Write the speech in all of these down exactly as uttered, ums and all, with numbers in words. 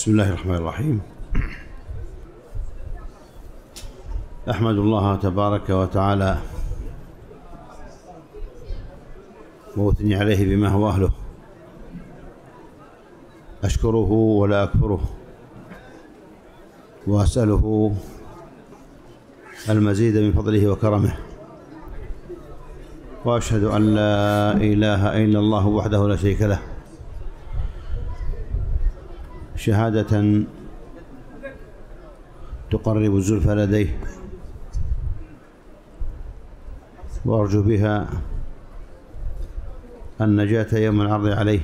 بسم الله الرحمن الرحيم. أحمد الله تبارك وتعالى وأثني عليه بما هو أهله، أشكره ولا أكفره، وأسأله المزيد من فضله وكرمه، وأشهد أن لا إله إلا الله وحده لا شريك له شهادة تقرب الزلفى لديه، وأرجو بها النجاة يوم العرض عليه.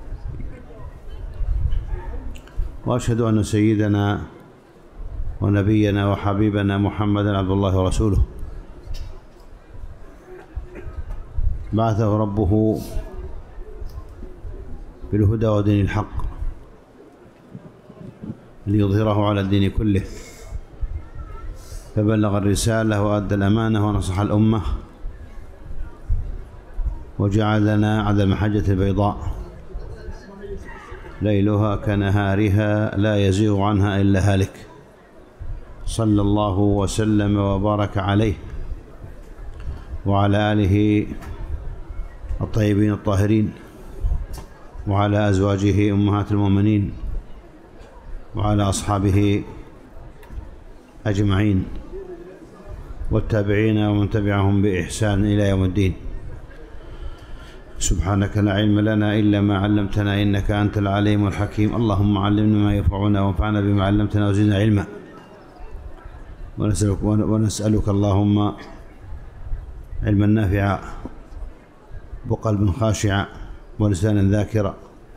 وأشهد أن سيدنا ونبينا وحبيبنا محمدا عبد الله ورسوله، بعثه ربه بالهدى ودين الحق ليظهره على الدين كله، فبلغ الرسالة وأدى الأمانة ونصح الأمة، وجعلنا على المحجة البيضاء ليلها كنهارها لا يزيغ عنها إلا هالك، صلى الله وسلم وبارك عليه وعلى آله الطيبين الطاهرين، وعلى أزواجه أمهات المؤمنين، وعلى أصحابه أجمعين، والتابعين ومن تبعهم بإحسان إلى يوم الدين. سبحانك لا علم لنا إلا ما علمتنا إنك أنت العليم الحكيم. اللهم علمنا ما ينفعنا وانفعنا بما علمتنا وزدنا علما. ونسألك, ونسألك اللهم علما نافعا وقلبا خاشعا ولسانا ذاكرا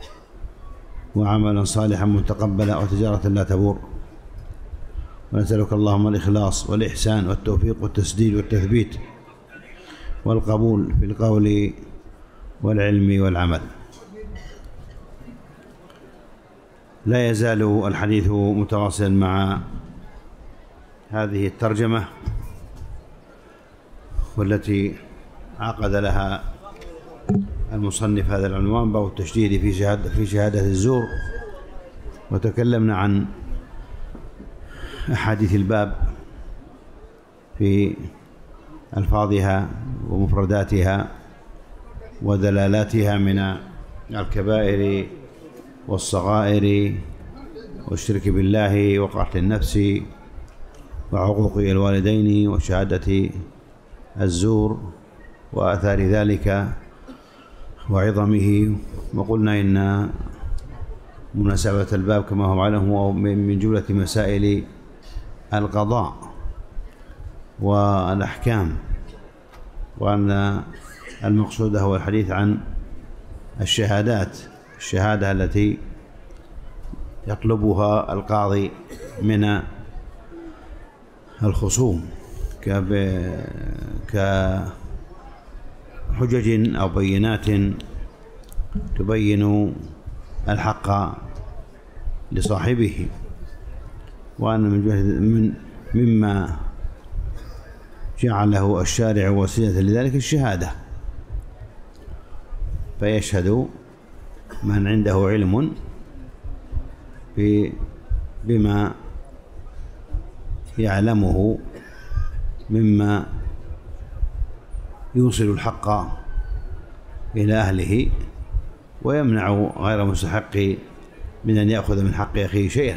وعملا صالحا متقبلا وتجارة لا تبور. ونسألك اللهم الإخلاص والإحسان والتوفيق والتسديد والتثبيت والقبول في القول والعلم والعمل. لا يزال الحديث متواصلا مع هذه الترجمة، والتي عقد لها المصنف هذا العنوان: باب التشديد في شهادة في شهادة الزور. وتكلمنا عن أحاديث الباب في ألفاظها ومفرداتها ودلالاتها من الكبائر والصغائر والشرك بالله وقتل النفس وعقوق الوالدين وشهادة الزور وآثار ذلك وعظمه. وقلنا إن مناسبة الباب كما هو معلوم هو من جملة مسائل القضاء والأحكام، وأن المقصود هو الحديث عن الشهادات، الشهادة التي يطلبها القاضي من الخصوم كحجج أو بينات تبين الحق لصاحبه، وأن من مما جعله الشارع وسيلة لذلك الشهادة، فيشهد من عنده علم بما يعلمه مما يوصل الحق إلى أهله ويمنع غير مستحق من أن يأخذ من حق أخيه شيئا.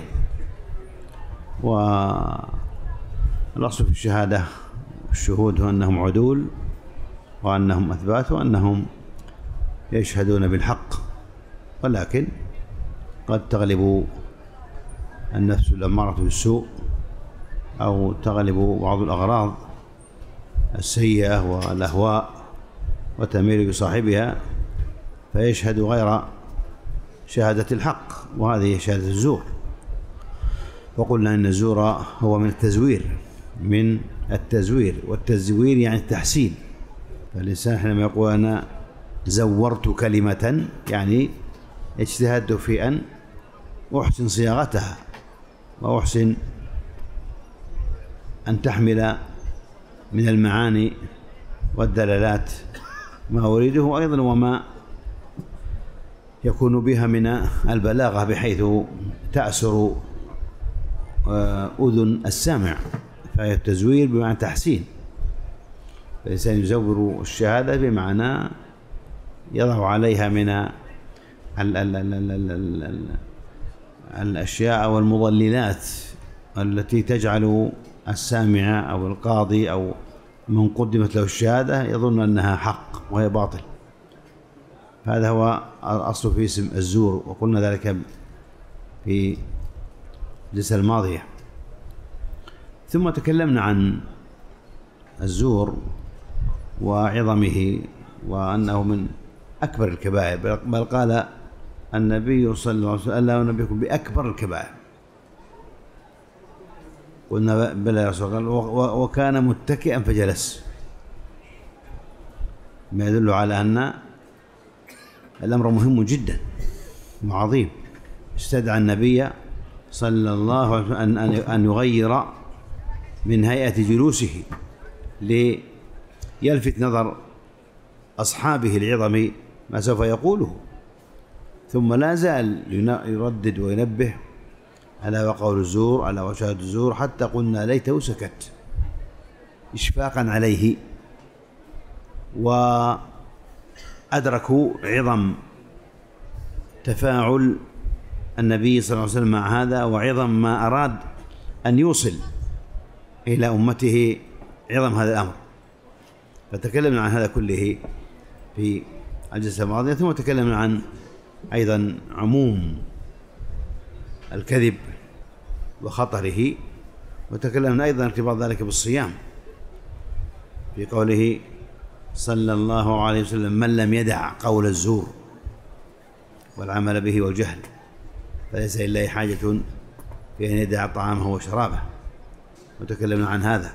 والأصل في الشهادة الشهود هو أنهم عدول وأنهم أثبات وأنهم يشهدون بالحق، ولكن قد تغلب النفس الأمارة بالسوء أو تغلب بعض الأغراض السيئة والأهواء وتميل بصاحبها فيشهد غير شهادة الحق، وهذه شهادة الزور. وقلنا إن الزور هو من التزوير من التزوير والتزوير يعني التحسين. فالإنسان حينما يقول أنا زورت كلمة يعني اجتهدت في أن أحسن صياغتها وأحسن أن تحمل من المعاني والدلالات ما أريده أيضا وما يكون بها من البلاغة بحيث تأسر أذن السامع، فهي التزوير بمعنى تحسين. الإنسان يزور الشهادة بمعنى يضع عليها من ال ال ال ال ال ال ال الأشياء والمضللات التي تجعل السامع أو القاضي أو من قدمت له الشهادة يظن أنها حق وهي باطل. هذا هو الأصل في اسم الزور، وقلنا ذلك في الجلسة الماضية. ثم تكلمنا عن الزور وعظمه وأنه من أكبر الكبائر، بل قال النبي صلى الله عليه وسلم: ألا أنبئكم بأكبر الكبائر؟ قلنا بلى يا رسول الله. وكان متكئا فجلس، ما يدل على أن الأمر مهم جدا وعظيم. استدعى النبي صلى الله عليه وسلم أن يغير من هيئة جلوسه ليلفت نظر أصحابه العظم ما سوف يقوله، ثم لا زال يردد وينبه على وقول الزور، على وشهادة الزور، حتى قلنا ليته سكت إشفاقا عليه، وأدركوا عظم تفاعل النبي صلى الله عليه وسلم مع هذا، وعظم ما أراد أن يوصل إلى أمته عظم هذا الأمر. فتكلمنا عن هذا كله في الجلسة الماضية. ثم تكلمنا عن أيضا عموم الكذب وخطره، وتكلمنا أيضا ارتباط ذلك بالصيام في قوله صلى الله عليه وسلم: من لم يدع قول الزور والعمل به والجهل فليس لله حاجة في أن يدع طعامه وشرابه. وتكلمنا عن هذا.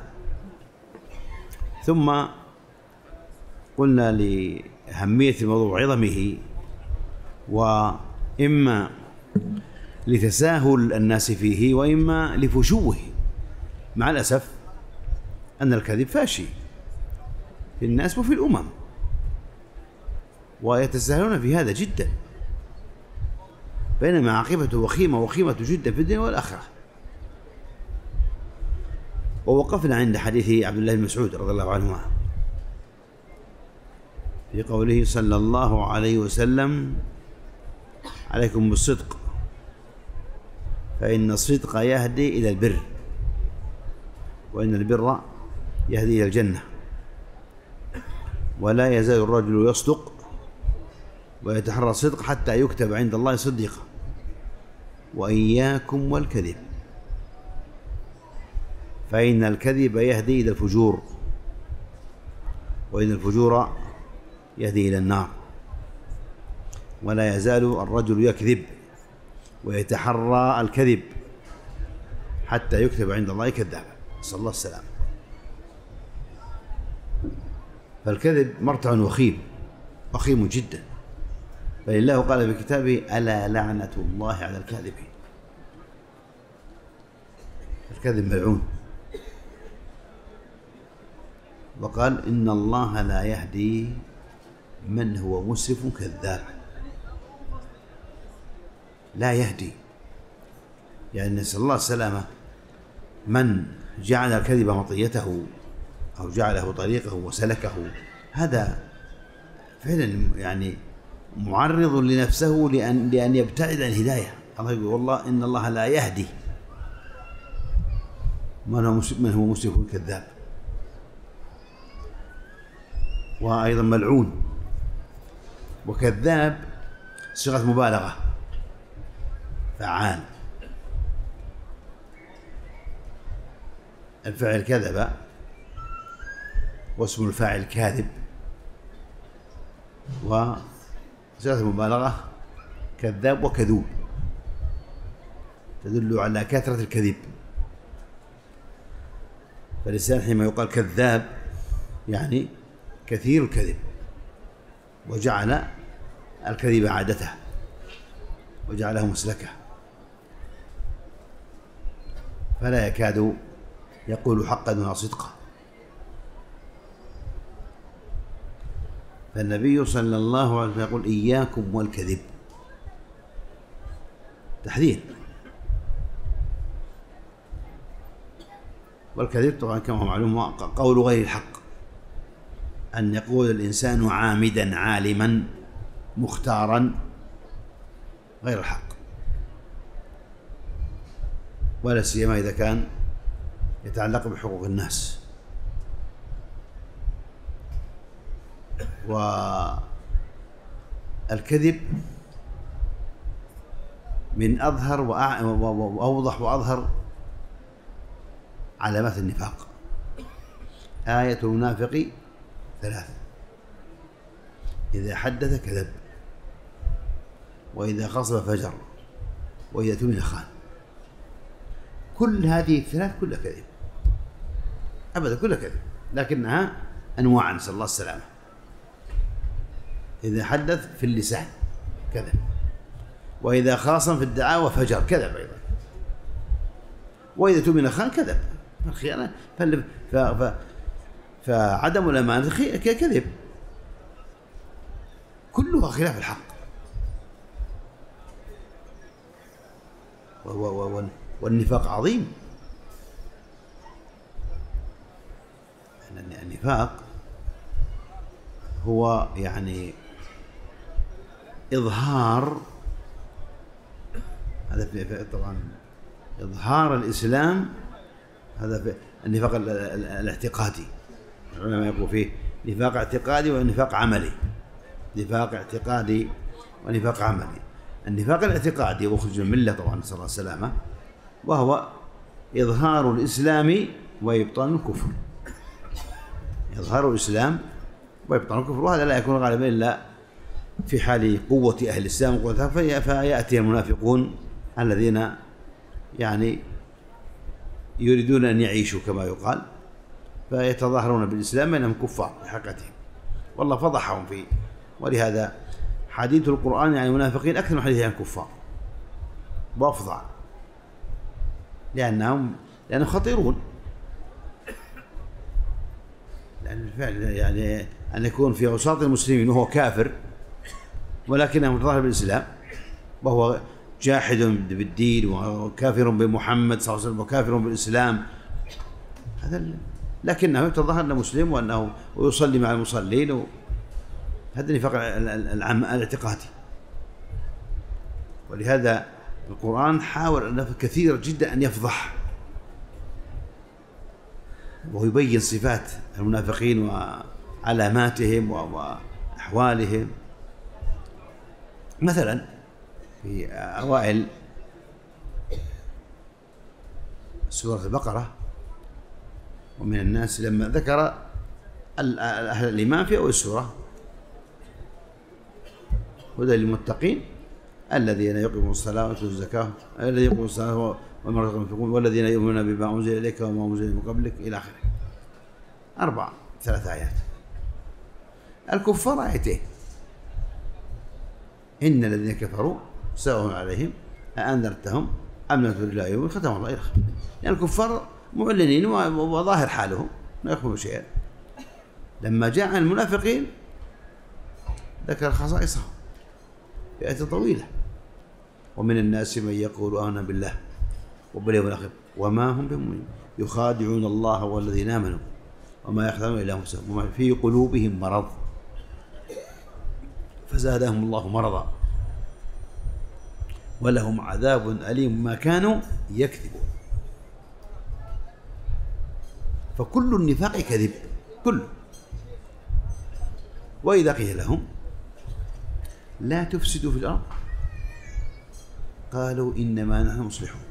ثم قلنا لأهمية الموضوع وعظمه، وإما لتساهل الناس فيه وإما لفشوه. مع الأسف أن الكذب فاشي في الناس وفي الأمم، ويتساهلون في هذا جدا، بينما عاقبته وخيمة وخيمة جدا في الدنيا والآخرة. ووقفنا عند حديث عبد الله بن مسعود رضي الله عنهما في قوله صلى الله عليه وسلم: عليكم بالصدق فإن الصدق يهدي إلى البر، وإن البر يهدي إلى الجنة، ولا يزال الرجل يصدق ويتحرى الصدق حتى يكتب عند الله صديقا، وإياكم والكذب فإن الكذب يهدي إلى الفجور، وإن الفجور يهدي إلى النار، ولا يزال الرجل يكذب ويتحرى الكذب حتى يكتب عند الله كذابا، نسأل الله السلامة. فالكذب مرتع وخيم وخيم جدا، بل الله قال في كتابه: ألا لعنة الله على الكاذبين. الكذب ملعون، وقال: إن الله لا يهدي من هو مسرف كذاب. لا يهدي يعني نسأل الله السلامة. من جعل الكذب مطيته أو جعله طريقه وسلكه، هذا فعلا يعني معرض لنفسه لأن, لأن يبتعد عن الهداية. الله يقول: والله إن الله لا يهدي من هو من هو مسرف كذاب. وأيضا ملعون وكذاب صيغة مبالغة، فعال. الفعل كذب واسم الفاعل كاذب، وصيغة المبالغة كذاب وكذوب، تدل على كثرة الكذب. فالإنسان حينما يقال كذاب يعني كثير الكذب، وجعل الكذب عادته وجعله مسلكه، فلا يكاد يقول حقا ولا صدقا. فالنبي صلى الله عليه وسلم يقول: إياكم والكذب. تحذير. والكذب طبعا كما هو معلوم قول غير الحق، أن يقول الإنسان عامدا عالما مختارا غير الحق، ولا سيما إذا كان يتعلق بحقوق الناس. والكذب من أظهر وأوضح وأظهر علامات النفاق. آية المنافق ثلاث: إذا حدث كذب، وإذا خصم فجر، وإذا اؤتمن خان. كل هذه الثلاث كلها كذب أبدا، كلها كذب، لكنها أنواع، نسأل الله السلامة. إذا حدث في اللسان كذب، وإذا خاصم في الدعاوى فجر كذب أيضا، وإذا اؤتمن خان كذب. الخيانة ف... ف... فعدم الأمانة كذب، كلها خلاف الحق. و... و... و... والنفاق عظيم. النفاق هو يعني إظهار، هذا طبعا إظهار الإسلام، هذا النفاق الاعتقادي. العلماء يقول فيه نفاق اعتقادي ونفاق عملي. نفاق اعتقادي ونفاق عملي. النفاق الاعتقادي يخرج من الملة طبعا، نسأل الله السلامة، وهو إظهار الإسلام وإبطان الكفر. إظهار الإسلام وإبطان الكفر، وهذا لا يكون غالبا إلا في حال قوة أهل الإسلام وقوتها، فيأتي المنافقون الذين يعني يريدون أن يعيشوا كما يقال، فيتظاهرون بالإسلام بينهم كفار بحقيقتهم، والله فضحهم فيه. ولهذا حديث القرآن عن المنافقين أكثر من حديث عن الكفار وأفظع، لأنهم لأنهم خطيرون. لأن الفعل يعني أن يكون في أوساط المسلمين وهو كافر ولكنه متظاهر بالإسلام، وهو جاحد بالدين وكافر بمحمد صلى الله عليه وسلم وكافر بالإسلام، هذا لكنه يتظاهر أنه مسلم وأنه ويصلي مع المصلين. هذا النفاق العام الاعتقادي. ولهذا القرآن حاول كثير جدا أن يفضح ويبين صفات المنافقين وعلاماتهم وأحوالهم. مثلا في أوائل سورة البقرة: ومن الناس، لما ذكر أهل الإيمان في أول السورة: هدى للمتقين الذين يقيمون الصلاة ويؤتون الزكاة، الذين يقيمون الصلاة ومما رزقناهم ينفقون، والذين يؤمنون بما أنزل إليك وما أنزل من قبلك، إلى آخره. أربع ثلاث آيات. الكفار آيتين: إن الذين كفروا سواء عليهم أأنذرتهم أم لم تنذرهم لا يؤمنون، ختم الله. لأن يعني الكفار معلنين وظاهر حالهم لا يخفون شيئا. لما جاء عن المنافقين ذكر خصائصهم في آية طويلة: ومن الناس من يقول آمنا بالله وباليوم الآخر وما هم بمؤمنين يخادعون الله والذين آمنوا وما يخدعون إلا أنفسهم وما في قلوبهم مرض فزادهم الله مرضا ولهم عذاب أليم ما كانوا يكذبون. فكل النفاق كذب كله. وإذا قيل لهم لا تفسدوا في الأرض قالوا إنما نحن مصلحون.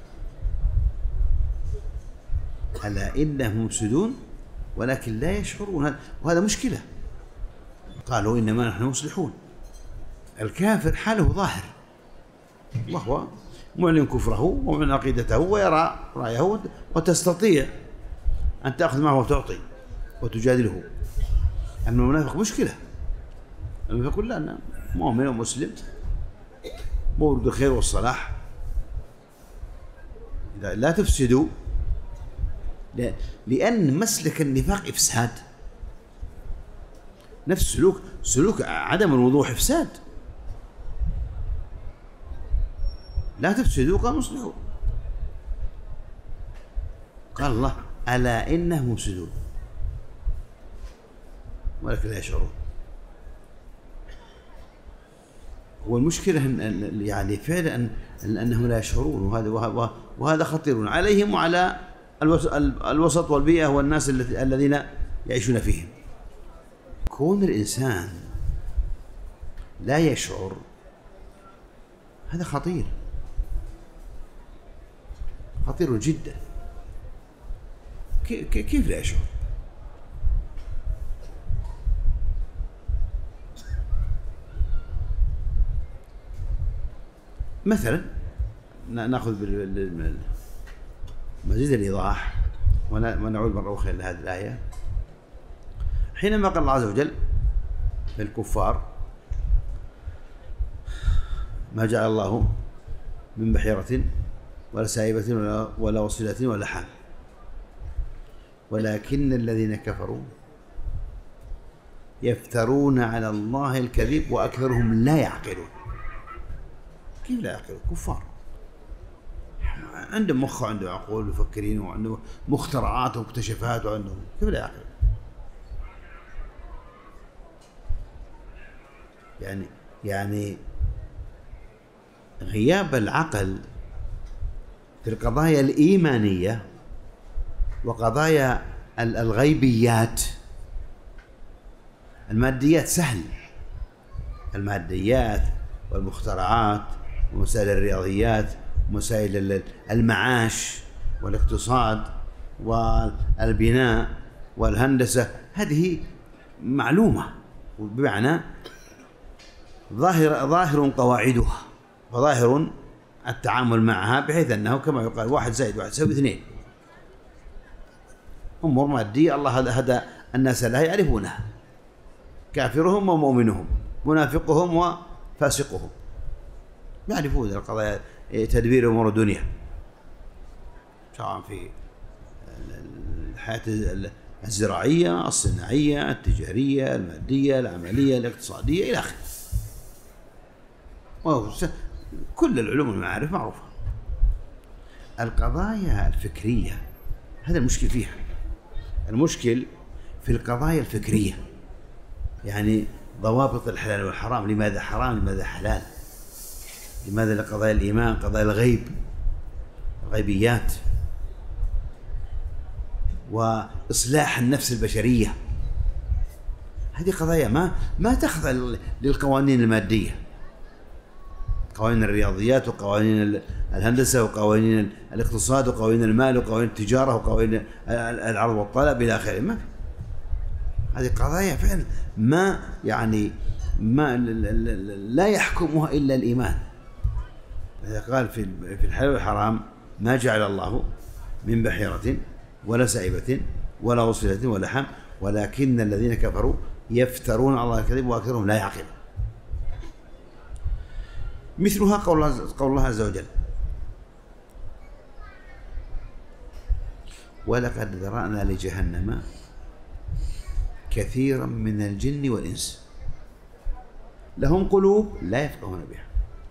ألا إنهم مفسدون ولكن لا يشعرون، وهذا مشكلة. قالوا إنما نحن مصلحون. الكافر حاله ظاهر وهو معلن كفره ومن عقيدته ويرى رأيه، وتستطيع أن تأخذ معه وتعطي وتجادله. أما المنافق مشكلة. المنافق يقول لا أنا مؤمن ومسلم مولود الخير والصلاح. لا تفسدوا، لأن مسلك النفاق إفساد. نفس سلوك سلوك عدم الوضوح إفساد. لا تفسدوا قال مصلحون. قال الله ألا إنهم مفسدون ولكن لا يشعرون. والمشكلة يعني فعلا أن أنهم لا يشعرون، وهذا وهذا خطير عليهم وعلى الوسط والبيئة والناس الذين يعيشون فيهم. كون الإنسان لا يشعر هذا خطير، خطير جدا. كيف لا يشعر؟ مثلا ناخذ مزيد الإيضاح ونعود مرة أخرى إلى هذه الآية. حينما قال الله عز وجل للكفار ما جعل الله من بحيرة ولا سائبة ولا, ولا وصلة ولا حام ولكن الذين كفروا يفترون على الله الكذب وأكثرهم لا يعقلون. كيف لا يعقلون؟ كفار عندهم مخ وعندهم عقول ويفكرين وعندهم مخترعات ومكتشفات وعندهم، كيف لا يعقلون؟ يعني يعني غياب العقل في القضايا الإيمانية وقضايا الغيبيات. الماديات سهل، الماديات والمخترعات ومسائل الرياضيات ومسائل المعاش والاقتصاد والبناء والهندسة هذه معلومة، بمعنى ظاهر ظاهر قواعدها وظاهر التعامل معها، بحيث أنه كما يقال واحد زائد واحد يساوي اثنين. أمور مادية الله هدى الناس لها يعرفونها، كافرهم ومؤمنهم، منافقهم وفاسقهم، يعرفون القضايا، تدبير أمور الدنيا سواء في الحياة الزراعية، الصناعية، التجارية، المادية، العملية، الاقتصادية إلى آخره. كل العلوم والمعارف معروفة. القضايا الفكرية هذا المشكل فيها، المشكل في القضايا الفكرية، يعني ضوابط الحلال والحرام، لماذا حرام لماذا حلال، لماذا لقضايا الإيمان، قضايا الغيب، الغيبيات، وإصلاح النفس البشرية. هذه قضايا ما ما تخضع للقوانين المادية، قوانين الرياضيات وقوانين الهندسة وقوانين الاقتصاد وقوانين المال وقوانين التجارة وقوانين العرض والطلب إلى آخره. ما هذه قضايا فعلا ما يعني ما لا يحكمها إلا الإيمان. قال في في الحلال والحرام ما جعل الله من بحيرة ولا سائبة ولا وصلة ولا حام ولكن الذين كفروا يفترون على الله الكذب وأكثرهم لا يعقلون. مثلها قول الله, قول الله عز وجل ولقد ذرأنا لجهنم كثيرا من الجن والإنس لهم قلوب لا يفقهون بها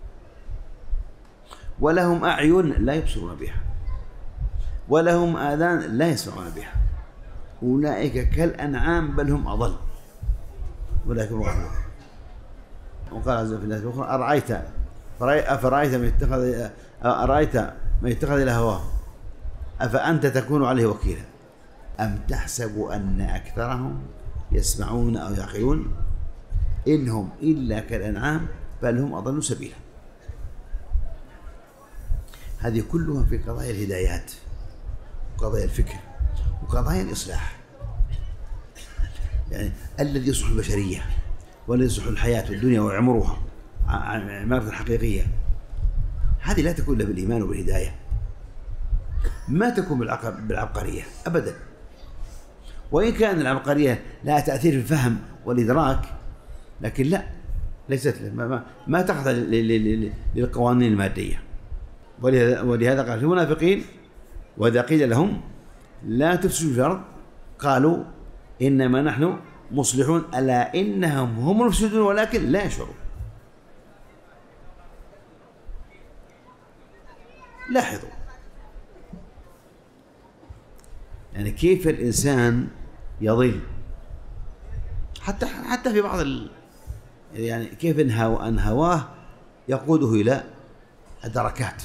ولهم أعين لا يبصرون بها ولهم آذان لا يسمعون بها أولئك كالأنعام بل هم أضل ولكن غفلون. وقال عز وجل في الآية الأخرى أرأيت أفرأيت من اتخذ أرأيت من اتخذ إلى هواه أفأنت تكون عليه وكيلا أم تحسب أن أكثرهم يسمعون أو يعقلون إنهم إلا كالأنعام بل هم أضل سبيلا. هذه كلها في قضايا الهدايات وقضايا الفكر وقضايا الإصلاح، يعني الذي يصلح البشرية والذي يصلح الحياة والدنيا ويعمرها عمارة حقيقية، هذه لا تكون إلا بالإيمان وبالهداية، ما تكون بالعبقرية أبدا. وإن كان العبقرية لها تأثير في الفهم والإدراك، لكن لا ليست ما, ما تخضع للقوانين المادية. ولهذا قال في المنافقين وإذا قيل لهم لا تفسدوا في الأرض قالوا إنما نحن مصلحون ألا إنهم هم المفسدون ولكن لا يشعرون. لاحظوا يعني كيف الإنسان يضل، حتى حتى في بعض ال يعني كيف أن هواه يقوده إلى الدركات.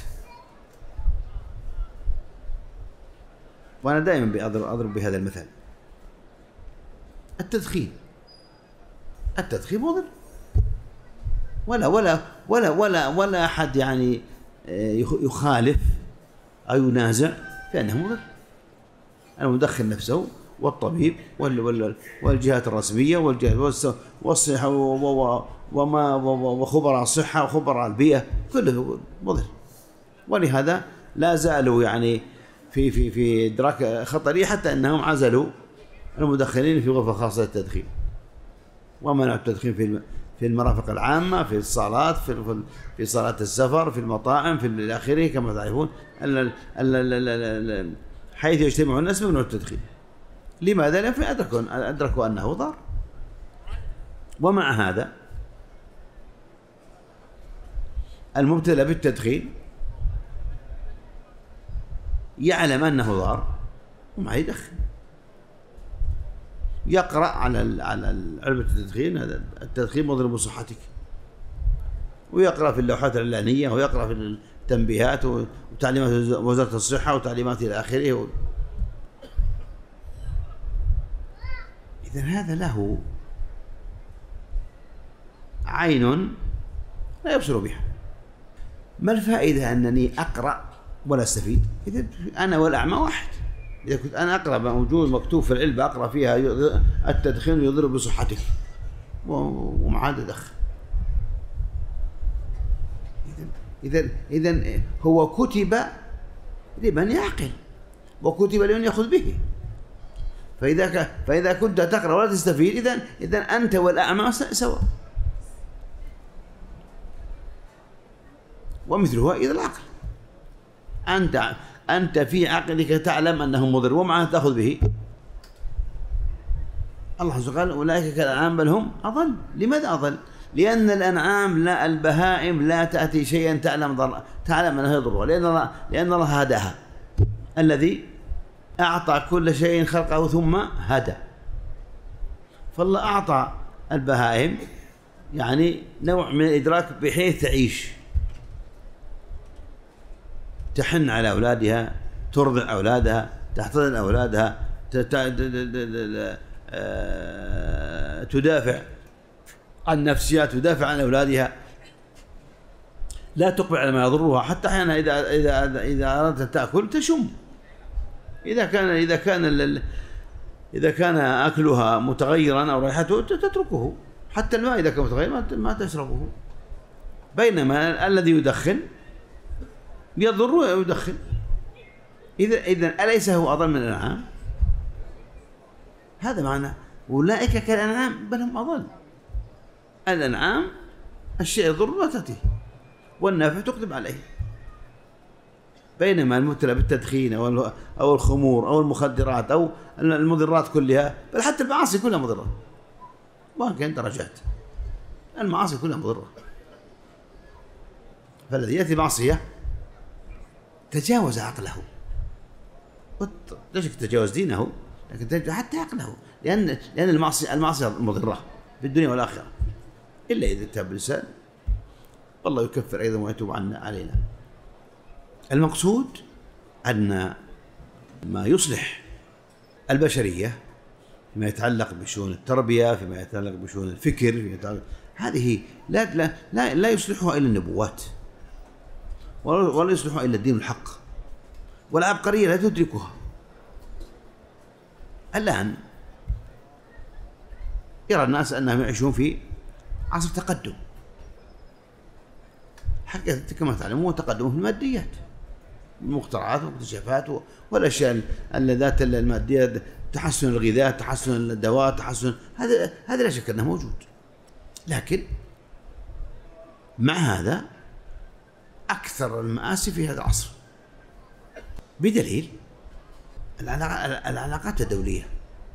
وأنا دائما أضرب بهذا المثل: التدخين التدخين مضر، ولا ولا ولا ولا ولا أحد يعني يخالف أو ينازع في أنه مضر. المدخن نفسه والطبيب والجهات الرسمية والجهات والصحة وما وخبراء الصحة وخبراء البيئة كله مضر. ولهذا لا زالوا يعني في في في إدراك خطري، حتى أنهم عزلوا المدخنين في غرفة خاصة للتدخين، ومنعوا التدخين في في المرافق العامة، في الصالات، في في صالات السفر، في المطاعم، في إلى آخره، كما تعرفون حيث يجتمع الناس ممنوع التدخين. لماذا؟ لأن أدركوا أدركوا أنه ضار. ومع هذا المبتلى بالتدخين يعلم أنه ضار وما يدخن، يقرأ على على علبة التدخين: هذا التدخين مضر بصحتك، ويقرأ في اللوحات الإعلانية، ويقرأ في التنبيهات وتعليمات وزارة الصحة وتعليمات إلى آخره. إذن هذا له عين لا يبصر بها. ما الفائدة أنني أقرأ ولا أستفيد؟ إذا أنا والأعمى واحد. إذا كنت أنا أقرأ موجود مكتوب في العلبة أقرأ فيها التدخين يضر بصحتك ومع هذا دخن، إذا إذا هو كتب لمن يعقل وكتب لمن يأخذ به. فإذا فإذا كنت تقرأ ولا تستفيد، إذا إذا أنت والأعمى سواء. ومثلها إذا العقل، أنت أنت في عقلك تعلم أنه مضر ومعه تأخذ به. الله سبحانه قال: أولئك كالأنعام بل هم أضل. لماذا أضل؟ لأن الأنعام لا البهائم لا تأتي شيئا تعلم ضر تعلم أنه يضرها، لأن الله لأن الله هداها، الذي أعطى كل شيء خلقه ثم هدى. فالله أعطى البهائم يعني نوع من الإدراك بحيث تعيش، تحن على أولادها، ترضع أولادها، تحتضن أولادها، تدافع عن نفسها، تدافع عن أولادها، لا تقبل على ما يضرها. حتى أحيانا إذا إذا إذا أردت أن تأكل تشم، إذا كان إذا كان إذا كان أكلها متغيرا أو رائحته تتركه. حتى الماء إذا كان متغير ما تشربه. بينما الذي يدخن يضر ويدخن. إذا إذا أليس هو أضل من الأنعام؟ هذا معنى أولئك كالأنعام بل هم أضل. الأنعام الشيء يضر لا تأتيه والنافع تقدم عليه، بينما المبتلى بالتدخين أو أو الخمور أو المخدرات أو المضرات كلها، بل حتى المعاصي كلها مضرة، وإن كان درجات. المعاصي كلها مضرة. فالذي يأتي معصية تجاوز عقله، ليش تجاوز دينه، لكن حتى عقله، لأن لأن المعصية المعصية مضرة في الدنيا والآخرة، إلا إذا تاب الإنسان والله يكفر أيضا ويتوب عنا علينا. المقصود أن ما يصلح البشرية فيما يتعلق بشؤون التربية، فيما يتعلق بشؤون الفكر، فيما يتعلق هذه لا لا لا, لا يصلحها إلا النبوات، ولا يصلحها إلا الدين الحق، والعبقرية لا تدركها. الآن يرى الناس أنهم يعيشون في عصر تقدم، حقيقة كما تعلمون تقدم في الماديات، المخترعات والاكتشافات والأشياء ذات المادية، تحسن الغذاء، تحسن الدواء، تحسن هذا هذا لا شك أنه موجود. لكن مع هذا أكثر المآسي في هذا العصر، بدليل العلاقات الدولية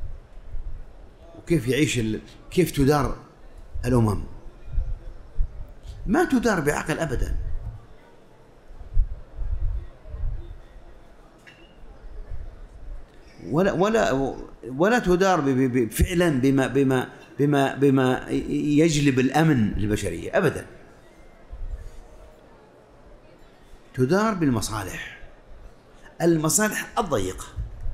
وكيف يعيش كيف تدار الأمم. ما تدار بعقل أبدا، ولا ولا ولا تدار فعلا بما بما بما بما يجلب الأمن للبشرية أبدا. تدار بالمصالح، المصالح الضيقة،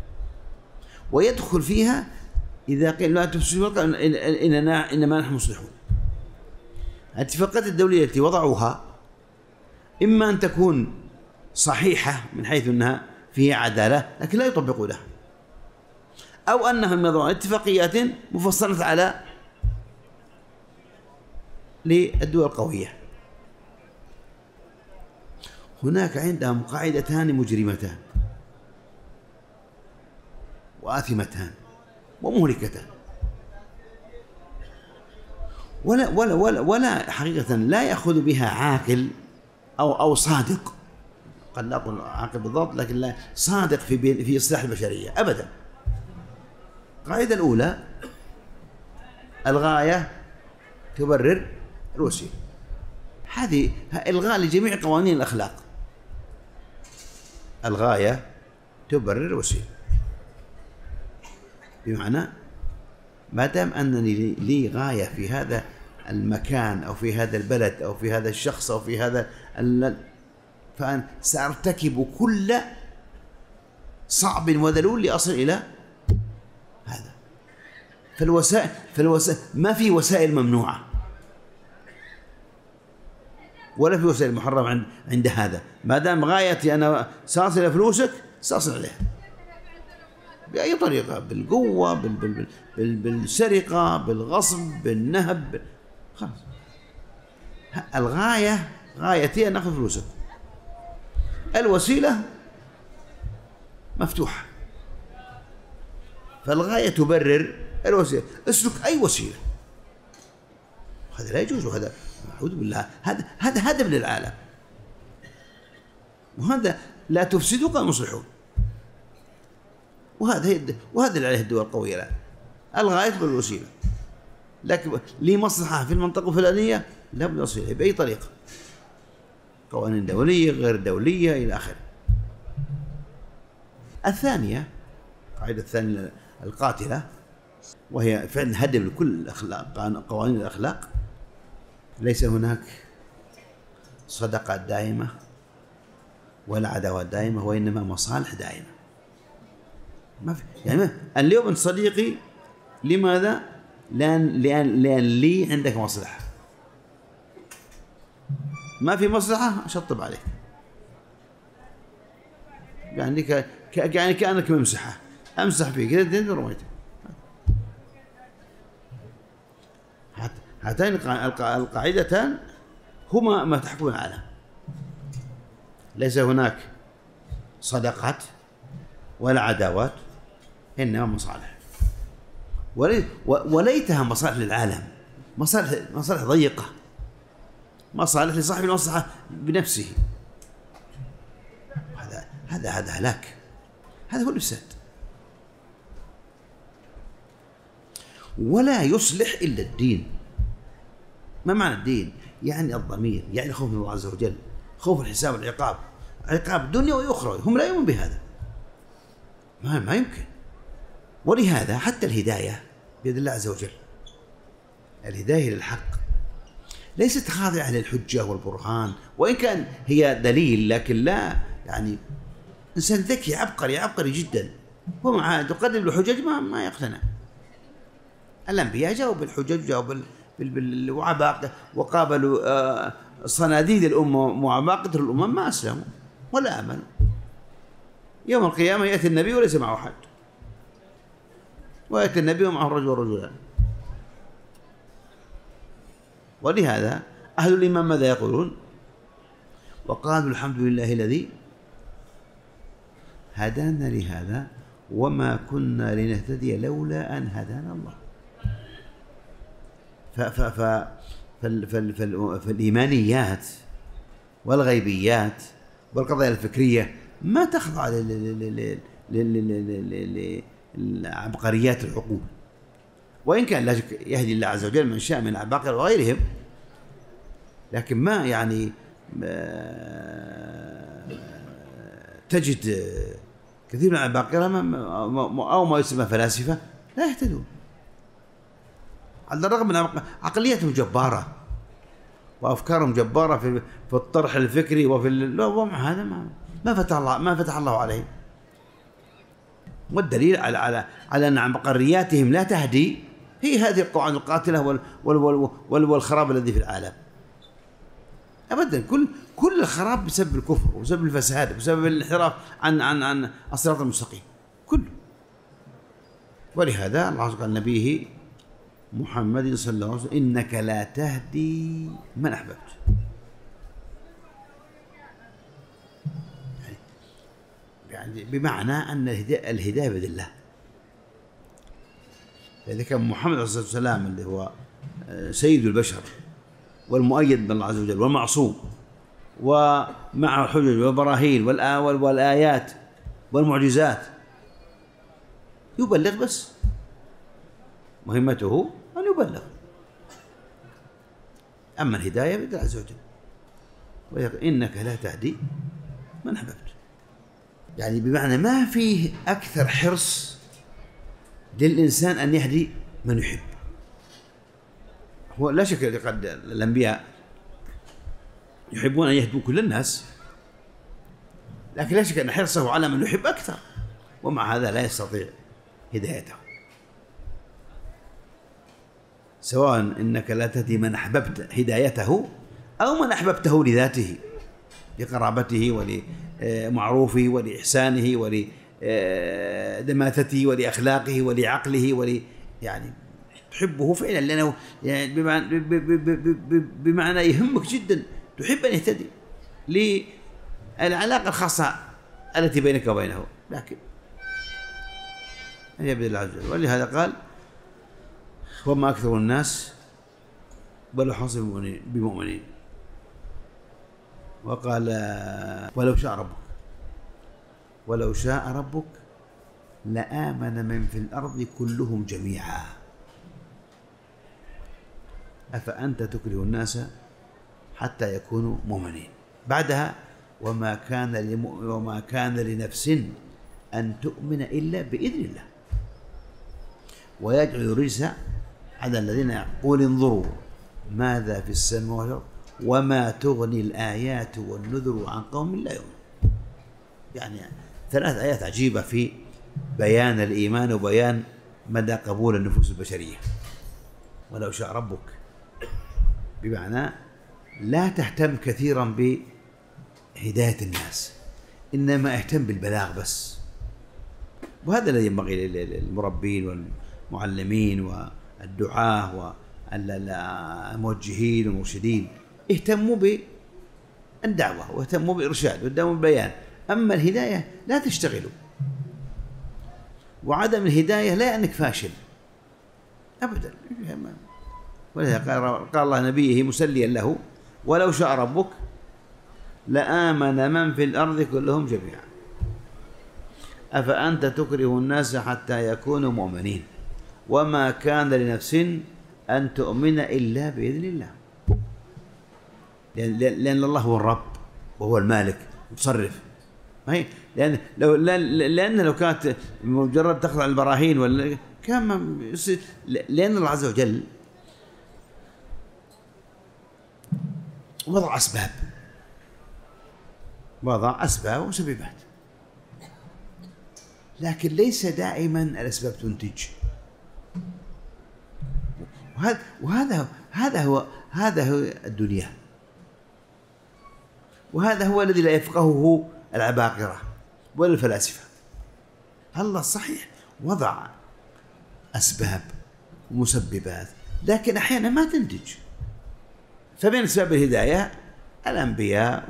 ويدخل فيها إذا قيل لا تفسدوا إننا إنما نحن مصلحون. الاتفاقات الدولية التي وضعوها إما أن تكون صحيحة من حيث أنها فيها عدالة لكن لا يطبقونها، أو أنهم يضعون اتفاقيات مفصلة على للدول القوية. هناك عندهم قاعدتان مجرمتان وآثمتان ومهلكتان، ولا ولا ولا ولا حقيقة لا يأخذ بها عاقل أو أو صادق، قد لا أقول عاقل بالضبط لكن لا صادق في في إصلاح البشرية أبدا. القاعدة الأولى: الغاية تبرر الوسيلة. هذه إلغاء لجميع قوانين الأخلاق. الغاية تبرر الوسيلة، بمعنى ما دام أنني لي غاية في هذا المكان أو في هذا البلد أو في هذا الشخص أو في هذا فأنا سأرتكب كل صعب وذلول لأصل إلى هذا. فالوسائل فالوسائل ما في وسائل ممنوعة ولا في وسائل محرمة عند عند هذا. ما دام غايتي أنا سأصل إلى فلوسك سأصل عليها بأي طريقة، بالقوة، بال بال بال بالسرقة، بالغصب، بالنهب، خلاص. الغاية غايتي أن أخذ فلوسك، الوسيلة مفتوحة. فالغاية تبرر الوسيلة، اسلك أي وسيلة، هذا لا يجوز، وهذا أعوذ بالله، هذا هذا هدم للعالم، وهذا لا تفسدوا كما يصلحون. وهذا وهذا اللي عليه الدول القوية الآن، الغاية بالوسيلة، لكن لي مصلحة في المنطقة الفلانية لا بد أصلها بأي طريقة، قوانين دولية غير دولية إلى آخره. الثانية، القاعدة الثانية القاتلة، وهي فعلا هدم لكل الأخلاق، قوانين الأخلاق. ليس هناك صداقات دائمة ولا عداوات دائمة، وإنما مصالح دائمة. ما في يعني اليوم أنت صديقي، لماذا؟ لأن لأن لأن لي عندك مصلحة، ما في مصلحة أشطب عليك، يعني ك... يعني كأنك ممسحة، أمسح فيك كذا رميتك. هاتين القاعدتان هما ما تحكم العالم. ليس هناك صداقات ولا عداوات، إنما مصالح، وليتها مصالح للعالم، مصالح مصالح ضيقة، مصالح لصاحب المصلحة بنفسه. هذا هذا هذا هلاك، هذا هو الإفساد. ولا يصلح إلا الدين. ما معنى الدين؟ يعني الضمير، يعني خوف من الله عز وجل، خوف الحساب والعقاب، عقاب الدنيا وأخرى. هم لا يؤمنون بهذا، ما ما يمكن. ولهذا حتى الهداية بيد الله عز وجل، الهداية للحق ليست خاضعة للحجة والبرهان، وإن كان هي دليل، لكن لا يعني إنسان ذكي عبقري عبقري جدا ومع تقدم له حجج ما ما يقتنع. الأنبياء جاءوا بالحجج، جاءوا بالعباقرة، وقابلوا آه صناديد الأمة وعباقرة الأمم، ما أسلموا ولا آمنوا. يوم القيامة يأتي النبي وليس معه حد، ويأتي النبي ومعه رجل ورجلان. ولهذا أهل الإيمان ماذا يقولون؟ وقالوا الحمد لله الذي هدانا لهذا وما كنا لنهتدي لولا أن هدانا الله. فالإيمانيات والغيبيات والقضايا الفكرية ما تخضع لعبقريات العقول، وإن كان لا شك يهدي الله عز وجل من شاء من العباقرة وغيرهم، لكن ما يعني تجد كثير من العباقرة أو ما يسمى فلاسفة لا يهتدون، على الرغم من عقليتهم جبارة وأفكارهم جبارة في في الطرح الفكري وفي لا، ومع هذا ما ما فتح الله ما فتح الله عليهم. والدليل على على على أن عبقرياتهم لا تهدي هي هذه القواعد القاتلة وال وال وال والخراب الذي في العالم. أبدا، كل كل الخراب بسبب الكفر وبسبب الفساد وبسبب الانحراف عن عن عن الصراط المستقيم كله. ولهذا الله قال نبيه محمد صلى الله عليه وسلم: إنك لا تهدي من أحببت. يعني بمعنى أن الهداية بيد الله. فإذا كان محمد عليه الصلاة والسلام اللي هو سيد البشر والمؤيد من الله عز وجل والمعصوم ومعه الحجج والبراهين والآيات والمعجزات يبلغ، بس مهمته أن يبلغ. أما الهداية بيد الله عز وجل. إنك لا تهدي من أحببت، يعني بمعنى ما فيه أكثر حرص للإنسان أن يهدي من يحب. هو لا شك قد الأنبياء يحبون أن يهدوا كل الناس، لكن لا شك أن حرصه على من يحب أكثر، ومع هذا لا يستطيع هدايته. سواء إنك لا تهدي من أحببت هدايته أو من أحببته لذاته، لقرابته ولمعروفه ولإحسانه ولدماثته ولأخلاقه ولعقله ول يعني تحبه فعلا، لأنه يعني بمعنى, بمعنى يهمك جدا، تحب أن يهتدي للعلاقة الخاصة التي بينك وبينه، لكن هي بيد الله عز وجل. ولهذا قال: وما أكثر الناس بل حاصل بمؤمنين. وقال: ولو شاء ربك ولو شاء ربك لآمن من في الأرض كلهم جميعا أفأنت تكره الناس حتى يكونوا مؤمنين. بعدها: وما كان وما كان لنفس أن تؤمن إلا بإذن الله ويجعل الرجس على الذين يقول انظروا ماذا في السماوات وما تغني الآيات والنذر عن قوم لا يؤمنون. يعني ثلاث آيات عجيبة في بيان الإيمان وبيان مدى قبول النفوس البشرية. ولو شاء ربك بمعنى لا تهتم كثيرا بهداية الناس، إنما اهتم بالبلاغ بس. وهذا الذي ينبغي للمربين والمعلمين والدعاة والموجهين والمرشدين، اهتموا بالدعوة واهتموا بالإرشاد واهتموا بالبيان. أما الهداية لا تشتغلوا، وعدم الهداية لا أنك فاشل أبدا. ولهذا قال الله نبيه مسليا له: ولو شاء ربك لآمن من في الأرض كلهم جميعا أفأنت تكره الناس حتى يكونوا مؤمنين وما كان لنفس أن تؤمن إلا بإذن الله. لأن الله هو الرب وهو المالك المتصرف. لأن لو لأن لو كانت مجرد تخضع البراهين ولا كان يصير، لأن الله عز وجل وضع أسباب وضع أسباب وسببات، لكن ليس دائما الأسباب تنتج. وهذا وهذا هذا هو هذا هو الدنيا، وهذا هو الذي لا يفقهه العباقرة ولا الفلاسفة. الله صحيح وضع أسباب ومسببات، لكن أحيانا ما تنتج. فمن أسباب الهداية الأنبياء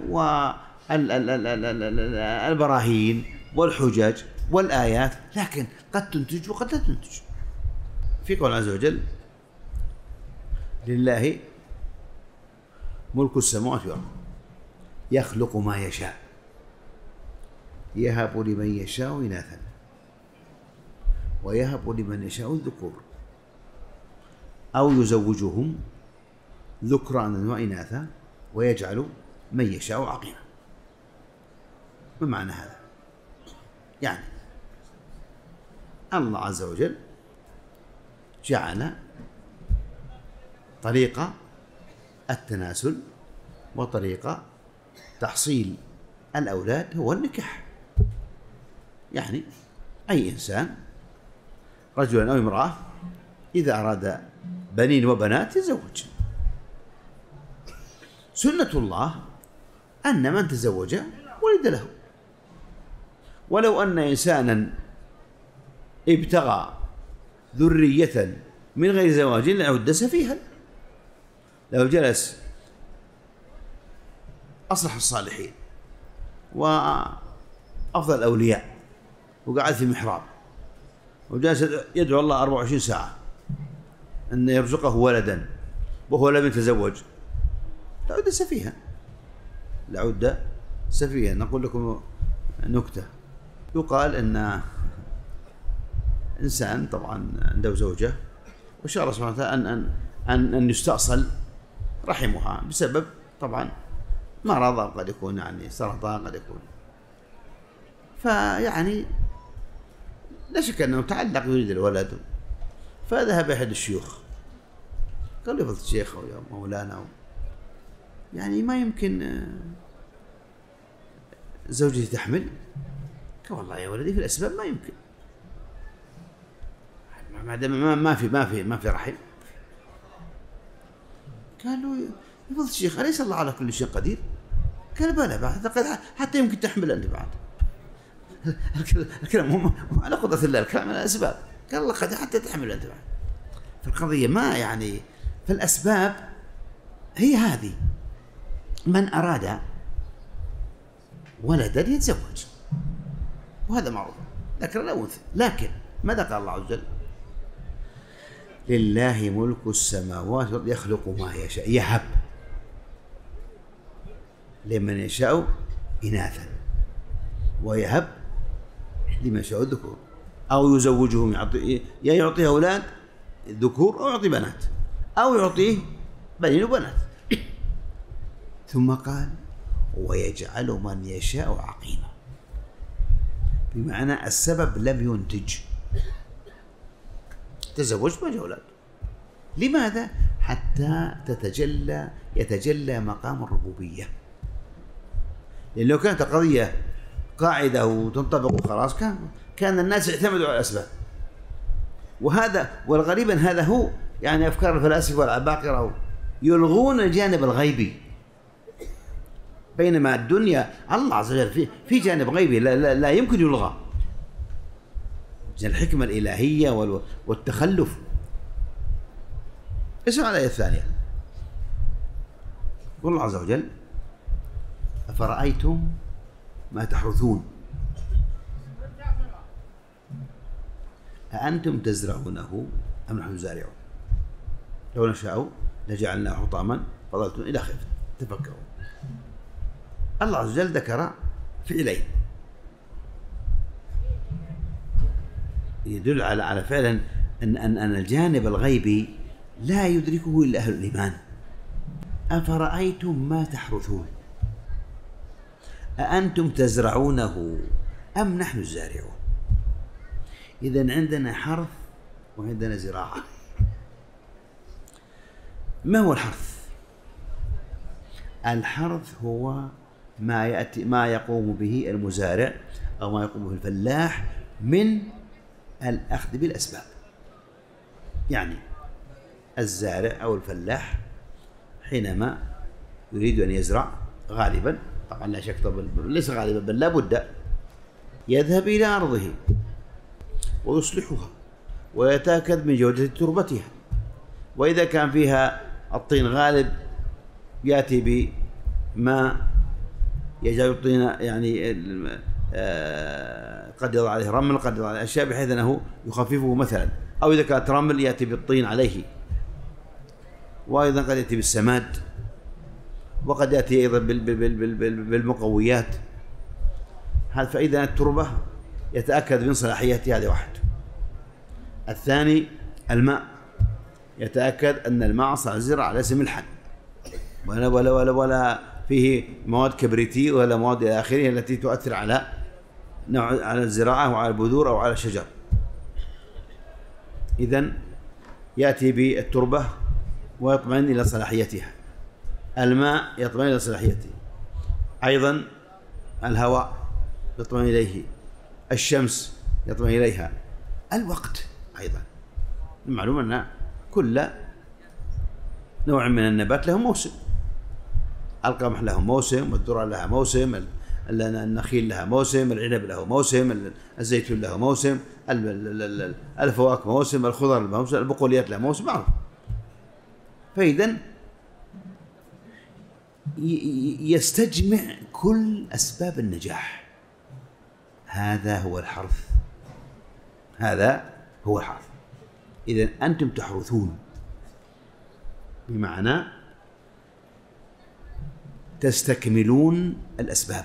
والبراهين والحجج والآيات، لكن قد تنتج وقد لا تنتج. في قول عز وجل: لله ملك السماوات والأرض يخلق ما يشاء يهب لمن يشاء إناثا ويهب لمن يشاء الذكور أو يزوجهم ذكرانا وإناثا ويجعل من يشاء عقيما. ما معنى هذا؟ يعني الله عز وجل جعل طريقة التناسل وطريقة تحصيل الأولاد هو النكاح. يعني أي إنسان رجل أو امرأة إذا أراد بنين وبنات يتزوج. سنة الله أن من تزوج ولد له، ولو أن إنسانا ابتغى ذرية من غير زواج لعد سفيها. لو جلس أصلح الصالحين وأفضل الأولياء وقعد في محراب وجالس يدعو الله أربعة وعشرين ساعة أن يرزقه ولدا وهو لم يتزوج لعد سفيها، لعد سفيها. نقول لكم نكتة، يقال أن إنسان طبعا عنده زوجة وشاء الله سبحانه وتعالى أن أن أن أن يستأصل رحمها بسبب طبعا مرض، قد يكون يعني سرطان، قد يكون، فيعني لا شك أنه تعلق يريد الولد، فذهب أحد الشيوخ قال له: فضل الشيخ أو يا مولانا، يعني ما يمكن زوجتي تحمل؟ قال: والله يا ولدي في الأسباب ما يمكن، ما ما ما في ما في ما في رحم. قال له: يا فضل الشيخ أليس الله على كل شيء قدير؟ قال: بلى، بعد حتى يمكن تحمل أنت بعد. الكلام مو على قدرة الله، الكلام على الأسباب. قال: الله قد حتى تحمل أنت بعد. فالقضية ما يعني، فالأسباب هي هذه. من أراد ولدا يتزوج، وهذا معروف، ذكر أو أنثى. لكن ماذا قال الله عز وجل؟ لله ملك السماوات والأرض يخلق ما يشاء، يهب لمن يشاء إناثا ويهب لمن يشاء الذكور، أو يزوجهم، يعطي يا يعطيه أولاد ذكور أو يعطي بنات، أو يعطيه بنين وبنات. ثم قال: ويجعل من يشاء عقيما، بمعنى السبب لم ينتج، تزوج ما جاء أولاد. لماذا؟ حتى تتجلى يتجلى مقام الربوبية. لأن لو كانت القضية قاعدة وتنطبق وخلاص كان كان الناس يعتمدوا على الأسباب. وهذا والغريب أن هذا هو يعني أفكار الفلاسفة والعباقرة، يلغون الجانب الغيبي، بينما الدنيا الله عز وجل في في جانب غيبي لا, لا, لا يمكن يلغى، الحكمة الإلهية والتخلف. اسمع الآية الثانية، يقول الله عز وجل: أفرأيتم ما تحرثون أأنتم تزرعونه أم نحن الزارعون لو نشاء لجعلناه حطاما فظلتم إلى آخره. تفكروا. الله عز وجل ذكر فعلين يدل على على فعلا أن أن أن الجانب الغيبي لا يدركه إلا أهل الإيمان. أفرأيتم ما تحرثون أأنتم تزرعونه أم نحن الزارعون. إذن عندنا حرث وعندنا زراعة. ما هو الحرث؟ الحرث هو ما يأتي ما يقوم به المزارع أو ما يقوم به الفلاح من الأخذ بالأسباب. يعني الزارع أو الفلاح حينما يريد أن يزرع غالبا، طبعا لا شك، طبعا ليس غالبا بل لا بد، يذهب إلى أرضه ويصلحها ويتأكد من جودة تربتها، وإذا كان فيها الطين غالب يأتي بما يجعل الطين يعني قد يضع عليه رمل، قد يضع عليه أشياء بحيث أنه يخففه مثلا، أو إذا كانت رمل يأتي بالطين عليه، وأيضا قد يأتي بالسماد، وقد يأتي أيضا بالمقويات. فإذا التربة يتأكد من صلاحيتها، هذا واحد. الثاني الماء، يتأكد أن الماء صار الزرع ليس ملحا ولا ولا ولا ولا فيه مواد كبريتية ولا مواد إلى آخره التي تؤثر على نوع على الزراعة وعلى البذور أو على الشجر. إذن يأتي بالتربة ويطمئن إلى صلاحيتها، الماء يطمئن إلى صلاحيته، أيضا الهواء يطمئن إليه، الشمس يطمئن إليها، الوقت أيضا. المعلوم أن كل نوع من النبات له موسم، القمح له موسم، والذرة لها موسم، النخيل لها موسم، العنب له موسم، الزيتون له موسم، الفواكه موسم، الخضر له موسم، البقوليات لها موسم، معروف. فإذا يستجمع كل أسباب النجاح. هذا هو الحرث، هذا هو الحرث. إذا أنتم تحرثون بمعنى تستكملون الأسباب.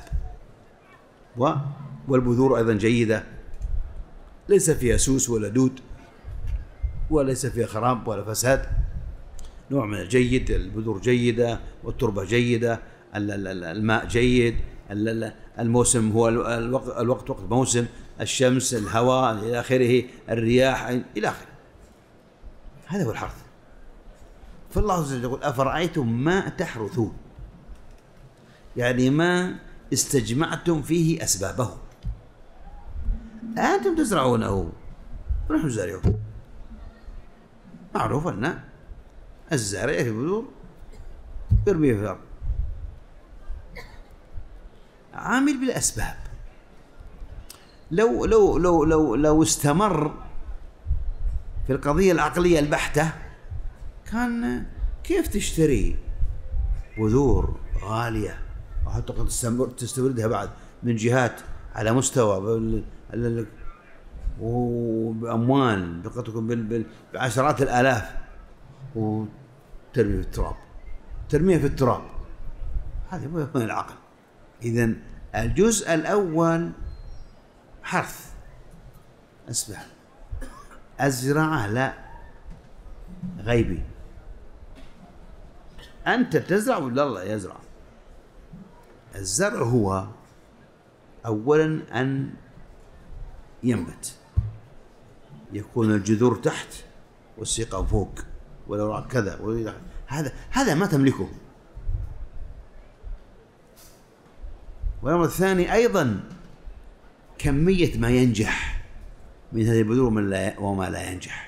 والبذور أيضا جيدة، ليس فيها سوس ولا دود، وليس فيها خراب ولا فساد، نوع من الجيد. البذور جيدة، والتربة جيدة، الماء جيد، الموسم هو الوقت, الوقت وقت موسم، الشمس، الهواء إلى آخره، الرياح إلى آخره. هذا هو الحرث. فالله عز وجل يقول أفرأيتم ما تحرثون، يعني ما استجمعتم فيه أسبابه. أنتم تزرعونه ونحن زارعون. معروف أن الزارع في البذور يرميه في الأرض، عامل بالأسباب. لو لو لو لو لو استمر في القضية العقلية البحتة كان كيف تشتري بذور غالية وحتى قد تستوردها بعد من جهات على مستوى وبأموال قد تكون بعشرات الآلاف، وترمي في التراب، ترميها في التراب. هذا من العقل. إذن الجزء الأول حرث أسباب، الزراعة لا، غيبي. أنت تزرع ولا الله يزرع؟ الزرع هو أولا أن ينبت، يكون الجذور تحت والساق فوق والأوراق كذا، هذا هذا ما تملكه. والأمر الثاني أيضا كمية ما ينجح من هذه البذور وما لا ينجح.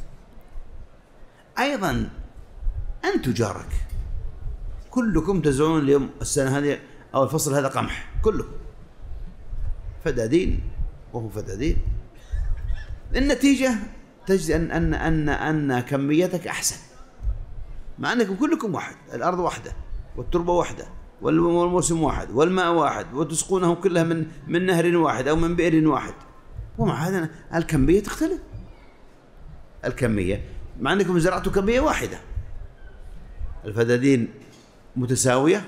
أيضا أنت جارك كلكم تزرعون اليوم السنة هذه أو الفصل هذا قمح، كلكم فدادين وهو فدادين. النتيجة تجد أن أن أن أن كميتك أحسن، مع أنكم كلكم واحد، الأرض واحدة والتربة واحدة والموسم واحد والماء واحد، وتسقونهم كلها من من نهر واحد أو من بئر واحد، ومع هذا الكمية تختلف. الكمية مع أنكم زرعتوا كمية واحدة، الفدادين متساوية،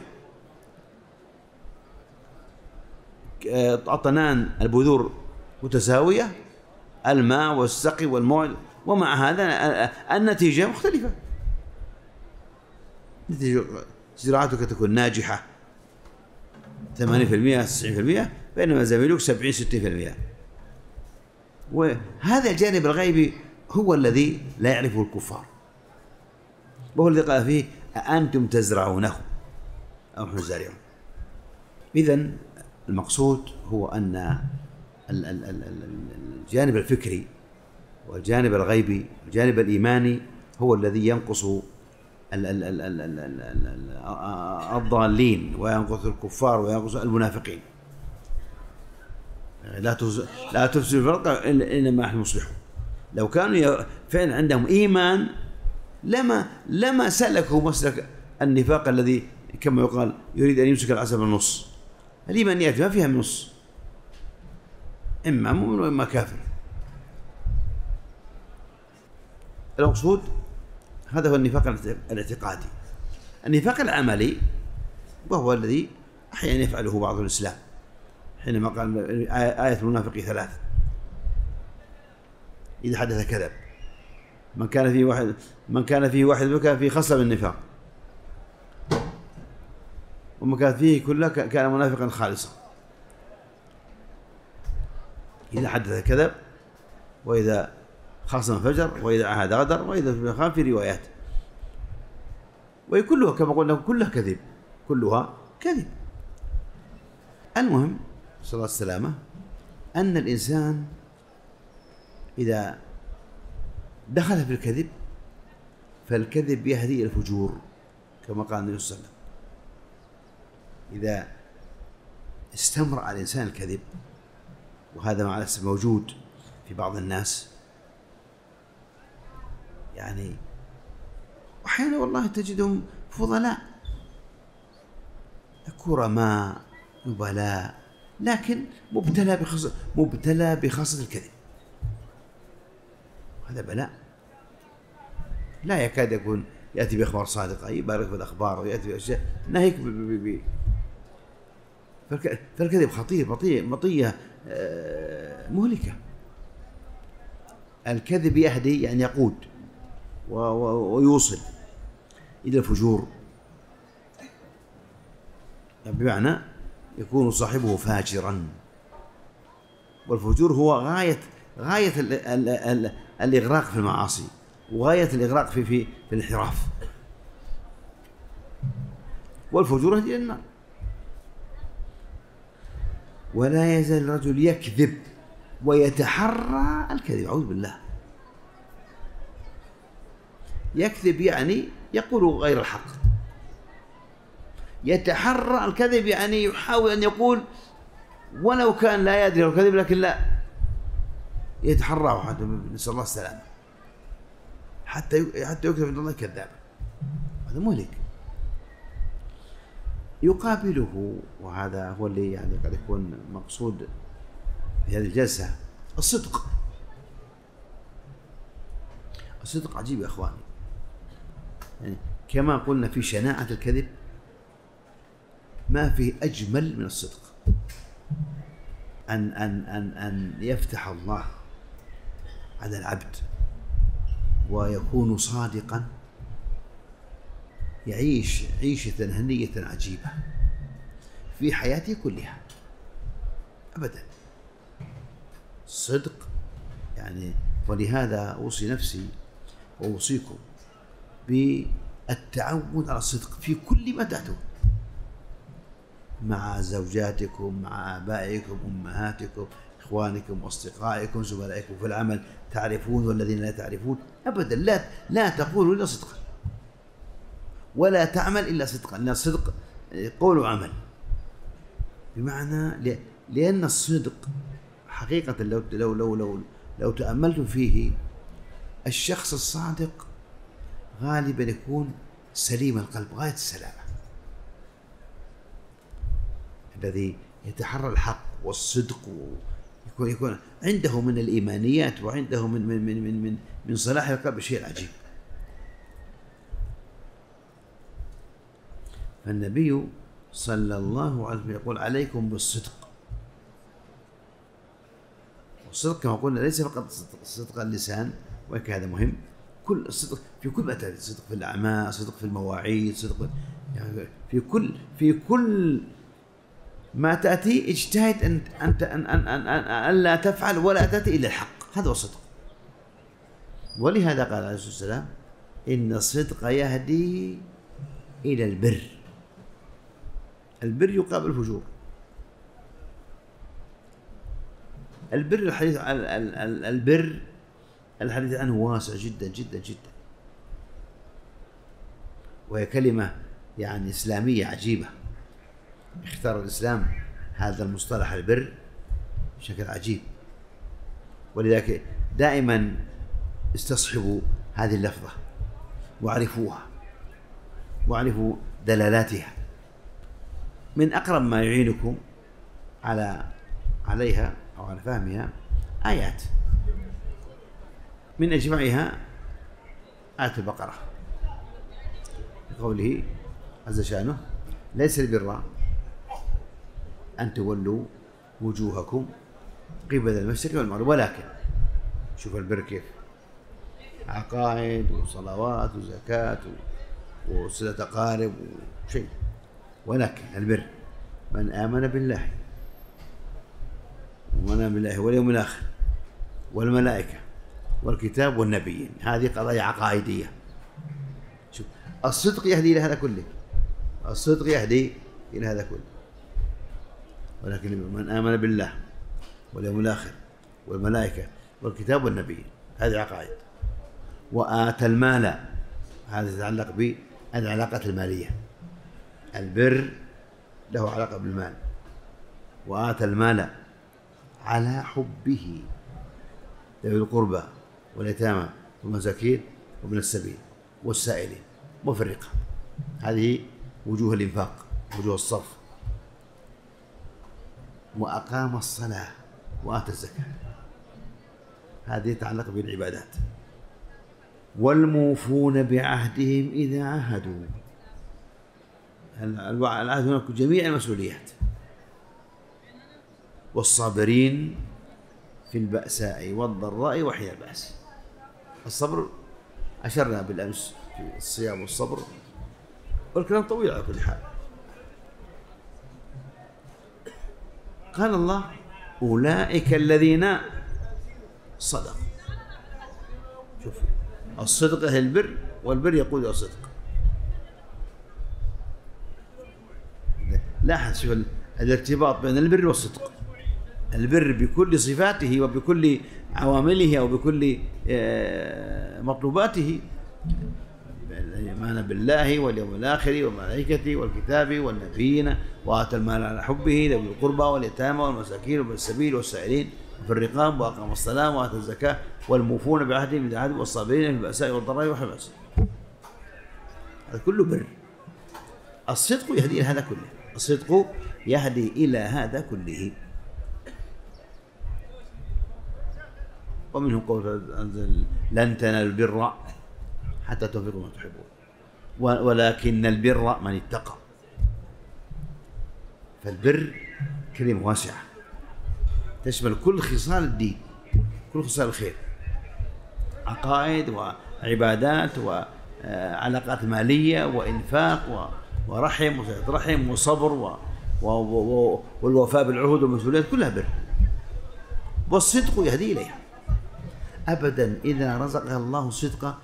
أطنان البذور متساوية، الماء والسقي والموعد، ومع هذا النتيجة مختلفة. نتيجة زراعتك تكون ناجحة ثمانين بالمئة تسعين بالمئة، بينما زميلك سبعين ستين بالمئة. وهذا الجانب الغيبي هو الذي لا يعرفه الكفار، وهو الذي قال فيه أأنتم تزرعونه أو نحن الزارعون. إذن المقصود هو أن الجانب الفكري والجانب الغيبي والجانب الإيماني هو الذي ينقص الضالين وينقص الكفار وينقص المنافقين. لا لا تفسد الفرق إنما نحن مصلحون. لو كانوا فعلا عندهم إيمان لما لما سلكوا مسلك النفاق الذي كما يقال يريد أن يمسك العسل بالنص. الإيمانيات ما فيها من نص، إما مؤمن وإما كافر. المقصود هذا هو النفاق الاعتقادي. النفاق العملي وهو الذي أحيانا يفعله بعض الإسلام حينما قال آية المنافق ثلاث: إذا حدث كذب، من كان فيه واحد من كان فيه واحد كان فيه خصلة من النفاق، ومن كان فيه كله كان منافقا خالصا. إذا حدث كذب، وإذا خاصم فجر، وإذا عهد غدر، وإذا خان في روايات. وهي كلها كما قلنا كلها كذب، كلها كذب. المهم صلى الله عليه وسلم أن الإنسان إذا دخل في الكذب فالكذب يهدي إلى الفجور كما قال النبي صلى الله عليه وسلم. إذا استمرأ الإنسان الكذب، وهذا مع الأسف موجود في بعض الناس، يعني أحيانا والله تجدهم فضلاء كرماء نبلاء، لكن مبتلى بخص مبتلى بخاصة الكذب. هذا بلاء لا يكاد يكون يأتي بأخبار صادقة، يبارك في الأخبار ويأتي بأشياء ناهيك ب فالكذب خطير، مطية مطية مهلكة. الكذب يهدي يعني يقود ويوصل إلى الفجور، بمعنى يكون صاحبه فاجرا، والفجور هو غاية غاية ال ال ال الإغراق في المعاصي، وغاية الإغراق في في, في الانحراف، والفجور يهدي إلى النار. ولا يزال الرجل يكذب ويتحرى الكذب، أعوذ بالله. يكذب يعني يقول غير الحق، يتحرى الكذب يعني يحاول أن يقول ولو كان لا يدري الكذب، لكن لا يتحراه، نسأل الله السلامة، حتى حتى يكتب عند الله كذابا. هذا مهلك. يقابله، وهذا هو اللي يعني قد يكون مقصود في هذه الجلسة، الصدق. الصدق عجيب يا أخواني، يعني كما قلنا في شناعة الكذب ما في أجمل من الصدق. أن أن أن أن يفتح الله على العبد ويكون صادقا، يعيش عيشة هنية عجيبة في حياته كلها أبدا. الصدق يعني، ولهذا أوصي نفسي وأوصيكم بالتعود على الصدق في كل ما تأتون، مع زوجاتكم، مع آبائكم، أمهاتكم، إخوانكم، أصدقائكم، زملائكم في العمل، تعرفون والذين لا تعرفون، أبدا لا لا تقولوا إلا صدقا، ولا تعمل إلا صدقا، لأن الصدق قول وعمل. بمعنى لأن الصدق حقيقة لو لو لو لو, لو تأملتم فيه، الشخص الصادق غالبا يكون سليم القلب غاية السلامة، الذي يتحرى الحق والصدق، ويكون يكون عنده من الإيمانيات وعنده من من من من من, من صلاح القلب شيء عجيب. فالنبي صلى الله عليه وسلم يقول عليكم بالصدق. والصدق كما قلنا ليس فقط صدق اللسان، ولكن هذا مهم، كل الصدق في كل ما تأتي، صدق في الأعمال، صدق في المواعيد، صدق يعني في كل في كل ما تأتي اجتهد أن أنت أن أن أن أن لا تفعل ولا تأتي إلا الحق، هذا هو الصدق. ولهذا قال عليه الصلاة والسلام إن الصدق يهدي إلى البر. البر يقابل الفجور. البر الحديث عن البر الحديث عنه واسع جدا جدا جدا، وهي كلمة يعني إسلامية عجيبة. اختار الإسلام هذا المصطلح البر بشكل عجيب، ولذلك دائما استصحبوا هذه اللفظة واعرفوها واعرفوا دلالاتها. من أقرب ما يعينكم على عليها أو على فهمها آيات، من أجمعها آية البقرة بقوله عز شأنه ليس البر أن تولوا وجوهكم قبل المشرق والمغرب، ولكن شوف البر كيف، عقائد وصلوات وزكاة وصلة أقارب وشيء، ولكن البر من آمن بالله ومن بالله واليوم الآخر والملائكة والكتاب والنبيين. هذه قضايا عقائدية. شوف، الصدق يهدي إلى هذا كله، الصدق يهدي إلى هذا كله. ولكن من آمن بالله واليوم الآخر والملائكة والكتاب والنبيين، هذه عقائد. وآتى المال، هذا يتعلق بالعلاقة المالية. البر له علاقة بالمال. وآتى المال على حبه ذوي القربى واليتامى والمساكين وابن السبيل والسائلين وفي الرقاب. هذه وجوه الإنفاق، وجوه الصرف. وأقام الصلاة وآتى الزكاة، هذه يتعلق بالعبادات. والموفون بعهدهم إذا عاهدوا، العهد هناك جميع المسؤوليات. والصابرين في البأساء والضراء وحين البأس. الصبر أشرنا بالأمس في الصيام والصبر، والكلام طويل على كل حال. قال الله: أولئك الذين صدقوا. شوف، الصدق أهل البر، والبر يقود إلى الصدق. لاحظ شوف الارتباط بين البر والصدق. البر بكل صفاته وبكل عوامله أو بكل مطلوباته، الإيمان بالله واليوم الآخر والملائكة والكتاب والنبيين. وآتى المال على حبه ذوي القربى واليتامى والمساكين وابن السبيل والسائلين وفي الرقاب. وأقام الصلاة وآتى الزكاة والموفون بعهدهم إذا عاهدوا والصابرين في البأساء والضراء وحين البأس. هذا كله بر. الصدق يهدي إلى هذا كله، الصدق يهدي إلى هذا كله. ومنه قول لن تنالوا البر حتى تنفقوا ما تحبون ولكن البر من اتقى. فالبر كلمة واسعة تشمل كل خصال الدين، كل خصال الخير، عقائد وعبادات وعلاقات مالية وإنفاق ورحم وصلة رحم وصبر والوفاء بالعهود والمسؤوليات، كلها بر. والصدق يهدي إليها أبدا. إذا رزقها الله الصدق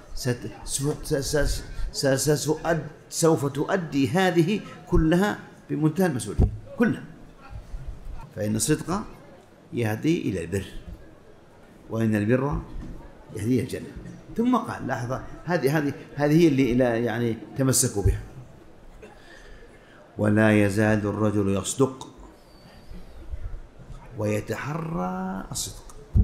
سوف تؤدي هذه كلها بمنتهى المسؤولية كلها. فإن الصدق يهدي إلى البر، وإن البر يهدي إلى الجنة. ثم قال لحظة، هذه هذه هذه هي اللي إلى يعني تمسكوا بها. ولا يزال الرجل يصدق ويتحرى الصدق.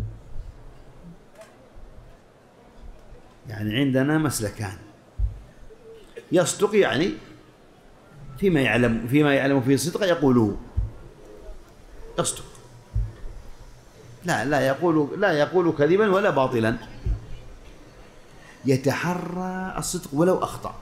يعني عندنا مسلكان: يصدق يعني فيما يعلم فيما يعلم فيه الصدق يقوله يصدق، لا لا يقول لا يقول كذبا ولا باطلا. يتحرى الصدق ولو أخطأ.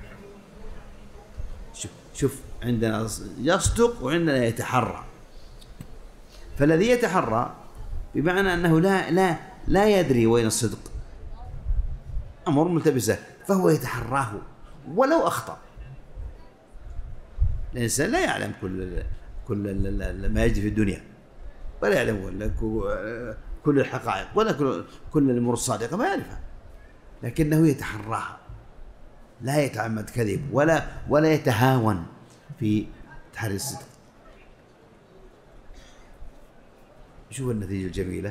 شوف شوف عندنا يصدق وعندنا يتحرى. فالذي يتحرى بمعنى أنه لا لا لا يدري وين الصدق، أمر ملتبسة، فهو يتحراه ولو أخطأ. الإنسان لا يعلم كل كل ما يجري في الدنيا، ولا يعلم كل الحقائق ولا كل كل الأمور الصادقة، ما يعرفها، لكنه يتحراها، لا يتعمد كذب ولا ولا يتهاون في تحري الصدق. شوف النتيجة الجميلة: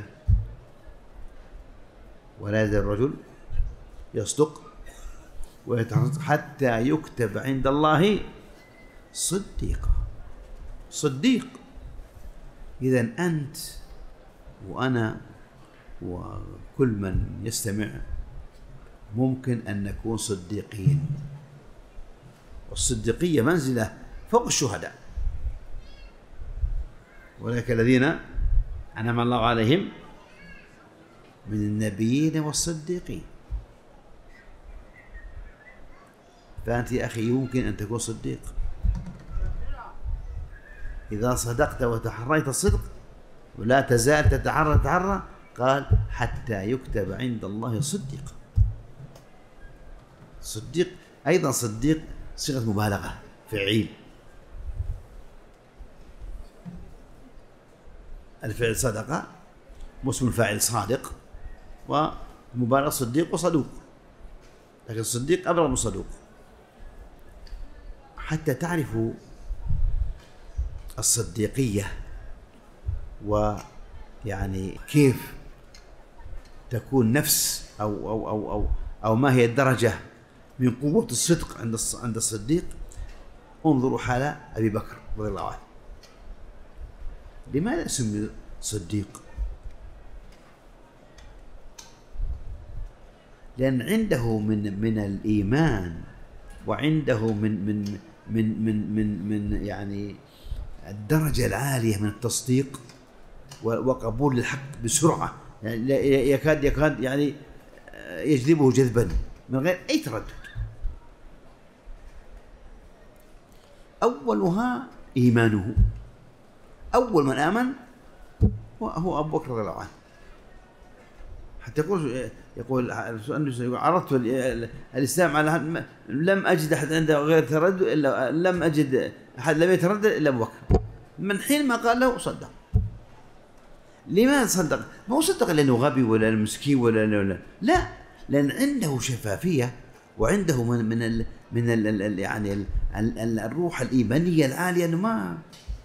ولا يزال الرجل يصدق ويتحرى حتى يكتب عند الله صديقا. صديق. إذن أنت وأنا وكل من يستمع ممكن أن نكون صديقين، والصديقية منزلة فوق الشهداء. أولئك الذين أنعم الله عليهم من النبيين والصديقين. فأنت يا أخي يمكن أن تكون صديق إذا صدقت وتحريت الصدق، ولا تزال تتحرى تتحرى. قال: حتى يكتب عند الله صديق. صديق أيضا صديق صيغة مبالغة، فعيل. الفعل صدقة واسم الفاعل صادق، ومبالغ صديق وصدوق، لكن الصديق أبلغ من الصدوق. حتى تعرفوا الصديقية ويعني كيف تكون نفس أو أو أو أو أو ما هي الدرجة من قوة الصدق عند عند الصديق، انظروا حال أبي بكر رضي الله عنه. لماذا سمي صديق؟ لأن عنده من من الإيمان، وعنده من من من من من من يعني الدرجة العالية من التصديق وقبول الحق بسرعة، يعني يكاد يكاد يعني يجذبه جذبا من غير أي تردد. أولها إيمانه، أول من آمن هو أبو بكر رضي الله عنه. حتى يقول يقول عرضت الإسلام على لم أجد أحد عنده غير تردد إلا لم أجد أحد لم يتردد إلا أبو بكر. من حين ما قال له صدق. لماذا صدق؟ ما هو صدق لأنه غبي ولا مسكين ولا لا, لا، لأن عنده شفافية وعنده من من ال من ال ال يعني ال ال الروح الإيمانية العالية، أنه ما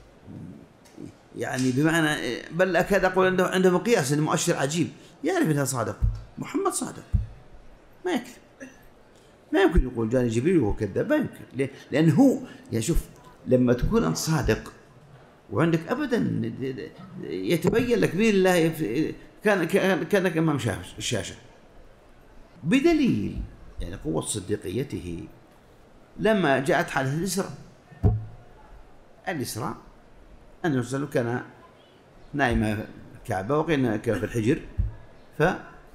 يعني بمعنى بل أكاد أقول عنده عنده مقياس مؤشر عجيب، يعرف أنها صادق. محمد صادق، ما يكذب، ما يمكن يقول جاني جبريل وهو كذاب، ما يمكن. لأنه هو يعني شوف، لما تكون أنت صادق وعندك أبدا يتبين لك بين الله كان كانك أمام الشاشة، بدليل يعني قوة صديقيته. لما جاءت حادثة الإسراء، الإسراء النبي صلى الله عليه وسلم كان نائم في الكعبة وقيل كان في الحجر، ف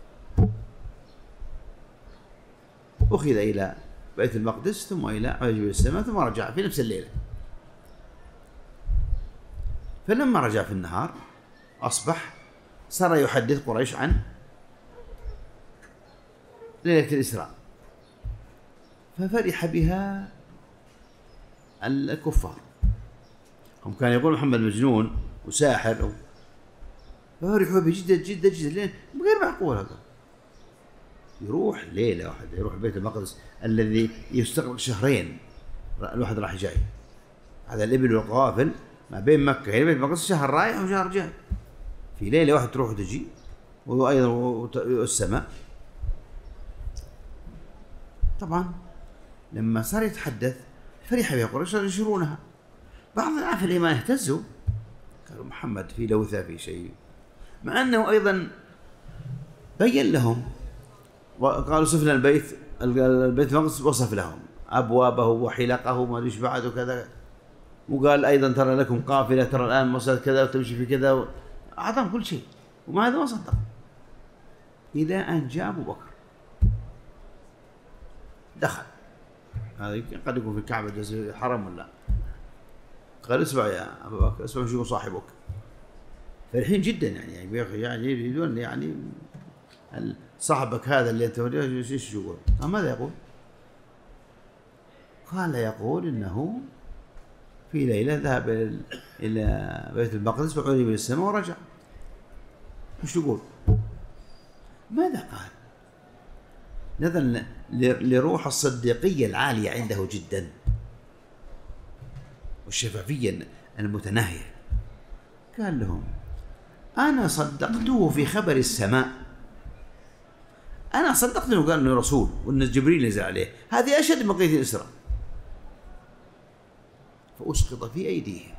أخذ إلى بيت المقدس ثم إلى عجب السماء ثم رجع في نفس الليلة. فلما رجع في النهار أصبح صار يحدث قريش عن ليلة الإسراء، ففرح بها الكفار. هم كانوا يقولون محمد مجنون وساحر، ففرحوا به جدا جدا جدا، لأن غير معقول هذا يروح ليلة واحدة يروح بيت المقدس الذي يستغرق شهرين، الواحد راح جاي. هذا الإبل والقوافل ما بين مكة إلى بيت المقدس شهر رايح وشهر جاي، في ليلة واحدة تروح وتجي، وأيضا السماء. طبعا لما صار يتحدث فرح بها قريش، صاروا ينشرونها. بعض ضعاف الإيمان اهتزوا، قالوا محمد في لوثة في شيء، مع أنه أيضا بين لهم وقالوا صفنا البيت البيت المقدس، وصف لهم أبوابه وحلقه وما أدري إيش بعد وكذا، وقال أيضا ترى لكم قافلة ترى الآن وصلت كذا وتمشي في كذا، أعطاهم كل شيء، وما هذا ما صدق. إلى أن جاء أبو بكر دخل، هذا قد يكون في الكعبة جزء حرم ولا، قال اسمع يا أبو بكر، اسمع شو صاحبك. فرحين جدا يعني يعني يريدون يعني صاحبك هذا اللي انت ايش يقول؟ ماذا يقول؟ قال يقول انه في ليله ذهب الى بيت المقدس وعلي من السماء ورجع. ايش يقول؟ ماذا قال؟ نظرا لروح الصديقيه العاليه عنده جدا والشفافيه المتناهيه، قال لهم انا صدقته في خبر السماء، أنا صدقت أنه قال أنه رسول وأن جبريل نزل عليه، هذه أشد من قضية الإسراء. فأسقط في أيديهم،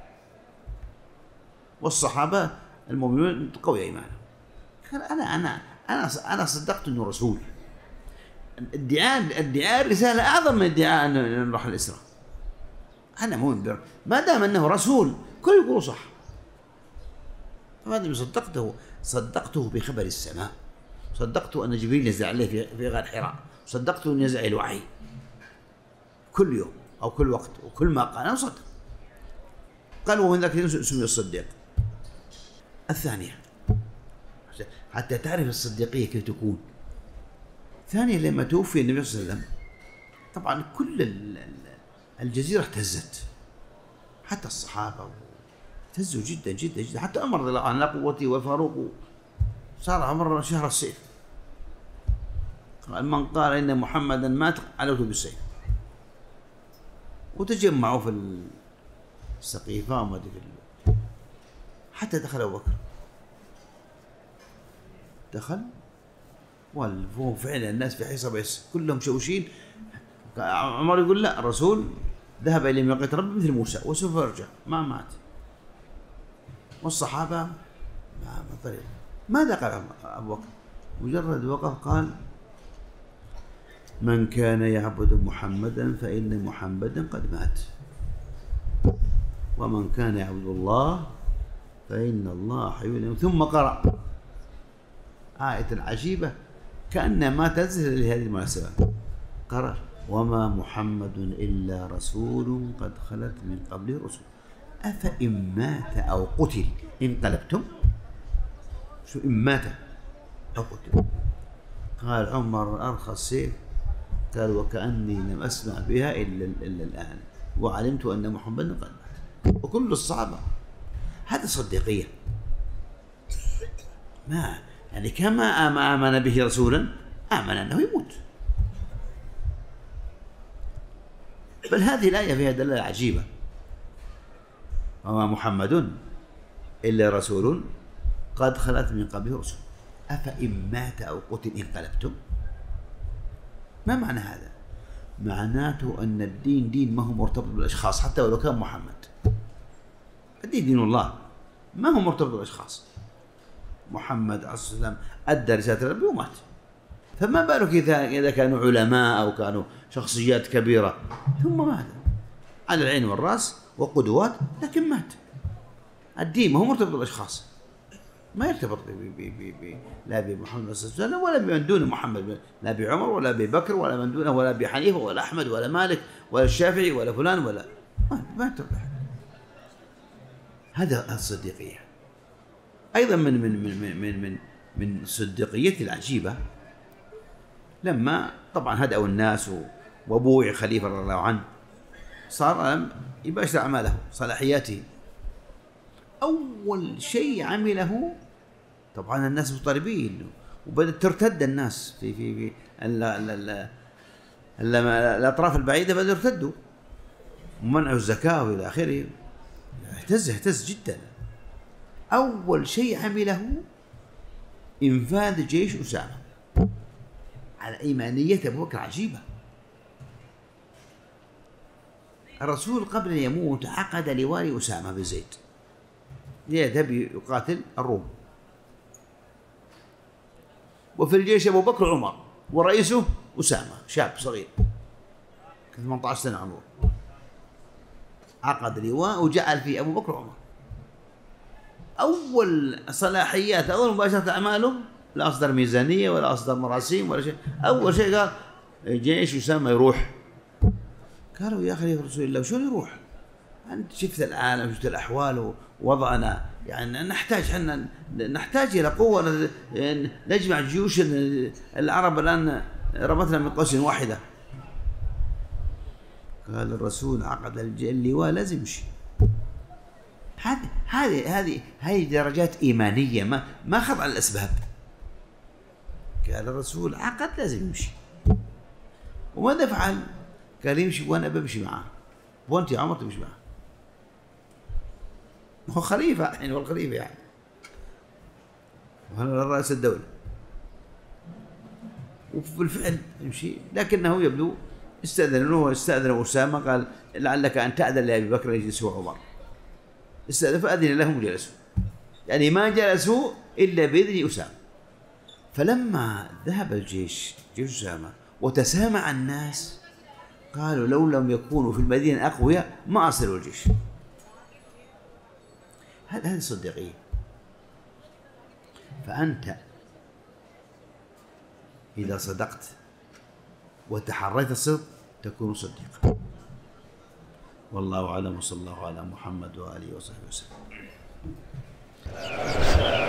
والصحابة المؤمنون قوي إيمانهم. قال أنا أنا أنا أنا صدقت أنه رسول. الادعاء الادعاء الرسالة أعظم من ادعاء أن راح الإسراء. أنا مؤمن ما دام أنه رسول كل يقولوا صح. فهذا صدقته صدقته بخبر السماء، صدقت أن جبريل نزل عليه في في غار حراء، صدقت أن ينزل الوحي كل يوم أو كل وقت وكل ما قال أنا صدق. قال ومن ذاك سمي الصديق. الثانية حتى تعرف الصديقية كيف تكون. ثانيا لما توفي النبي صلى الله عليه وسلم طبعا كل الجزيرة اهتزت، حتى الصحابة اهتزوا جدا جدا جدا، حتى عمر رضي الله عنه لا قوتي والفاروق صار عمر شهر السيف، قال من قال إن محمدا مات علوته بالسيف. وتجمعوا في السقيفة وما أدري حتى دخل أبو بكر، دخل وهو فعلا الناس في حصة بس كلهم شوشين. عمر يقول لا، الرسول ذهب إلى ميقات ربه مثل موسى وسوف يرجع، ما مات. والصحابة ما طريق. ماذا قال أبو بكر؟ مجرد وقف قال من كان يعبد محمدا فإن محمدا قد مات، ومن كان يعبد الله فإن الله حي لا يموت. ثم قرأ آية عجيبة كأنما تنزل لهذه المناسبة، قرأ وما محمد إلا رسول قد خلت من قبله الرسل أفإن مات أو قتل انقلبتم. شو إن مات أو قتل؟ قال عمر أرخى السيف، قال وكأني لم أسمع بها إلا, إلا الآن وعلمت أن محمدا قد مات. وكل الصحابة هذا صديقية، ما يعني كما آمن به رسولا آمن أنه يموت. بل هذه الآية فيها دلالة عجيبة، وما محمد إلا رسول قد خلت من قبله رسل أفإن مات أو قتل انقلبتم. ما معنى هذا؟ معناته أن الدين دين ما هو مرتبط بالأشخاص، حتى ولو كان محمد. الدين دين الله ما هو مرتبط بالأشخاص. محمد عليه الصلاة والسلام أدى رسالة ربه ومات، فما بالك إذا كانوا علماء أو كانوا شخصيات كبيرة ثم مات على العين والرأس وقدوات، لكن مات. الدين ما هو مرتبط بالأشخاص، ما يرتبط بي بي بي لا بمحمد صلى الله عليه وسلم ولا بمن دون محمد، لا بعمر ولا ببكر ولا من دونه ولا بحنيفة ولا أحمد ولا مالك ولا الشافعي ولا فلان ولا ما ما يرتبط. هذا الصديقية. أيضا من من من من من من صديقيته العجيبة لما طبعا هدأوا الناس وبوع خليفة رضي الله عنه، صار يباشر أعماله صلاحياته. أول شيء عمله طبعا الناس مضطربين وبدأت ترتد الناس في في في الأطراف البعيدة بدأوا يرتدوا ومنعوا الزكاة وإلى آخره. اهتز اهتز جدا. أول شيء عمله إنفاذ جيش أسامة على إيمانية أبو بكر عجيبة. الرسول قبل أن يموت عقد لوالي أسامة بن زيد ليذهب يقاتل الروم، وفي الجيش أبو بكر وعمر ورئيسه أسامة شاب صغير ثمانية عشر سنة عمره. عقد لواء وجعل فيه أبو بكر وعمر. أول صلاحيات أول مباشرة أعماله لا أصدر ميزانية ولا أصدر مراسيم ولا شيء. أول شيء قال جيش أسامة يروح. قالوا يا خليفة رسول الله شلون يروح؟ أنت شفت العالم، شفت الأحوال ووضعنا، يعني نحتاج حنا نحتاج إلى قوة نجمع جيوش العرب الآن ربطنا من قوس واحدة. قال الرسول عقد اللواء لازم يمشي. هذه هذه هذه هذه درجات إيمانية ما ما خضع الأسباب. قال الرسول عقد لازم يمشي. وماذا فعل؟ قال يمشي وأنا بمشي معه، وأنت يا عمر تمشي معه. هو خليفة يعني، هو الخليفة يعني، وهذا رئيس الدولة. وبالفعل يمشي، لكنه يبدو استأذنوه استأذن أسامة قال لعلك أن تأذن لأبي بكر يجلسوا عمر. استأذن فأذن لهم جلسوا، يعني ما جلسوا إلا بإذن أسامة. فلما ذهب الجيش جيش أسامة وتسامع الناس قالوا لو لم يكونوا في المدينة أقوياء ما أرسلوا الجيش. هذه الصديقية. فأنت إذا صدقت وتحريت الصدق تكون صديقا. والله أعلم، وصلى الله على محمد وآله وصحبه وسلم.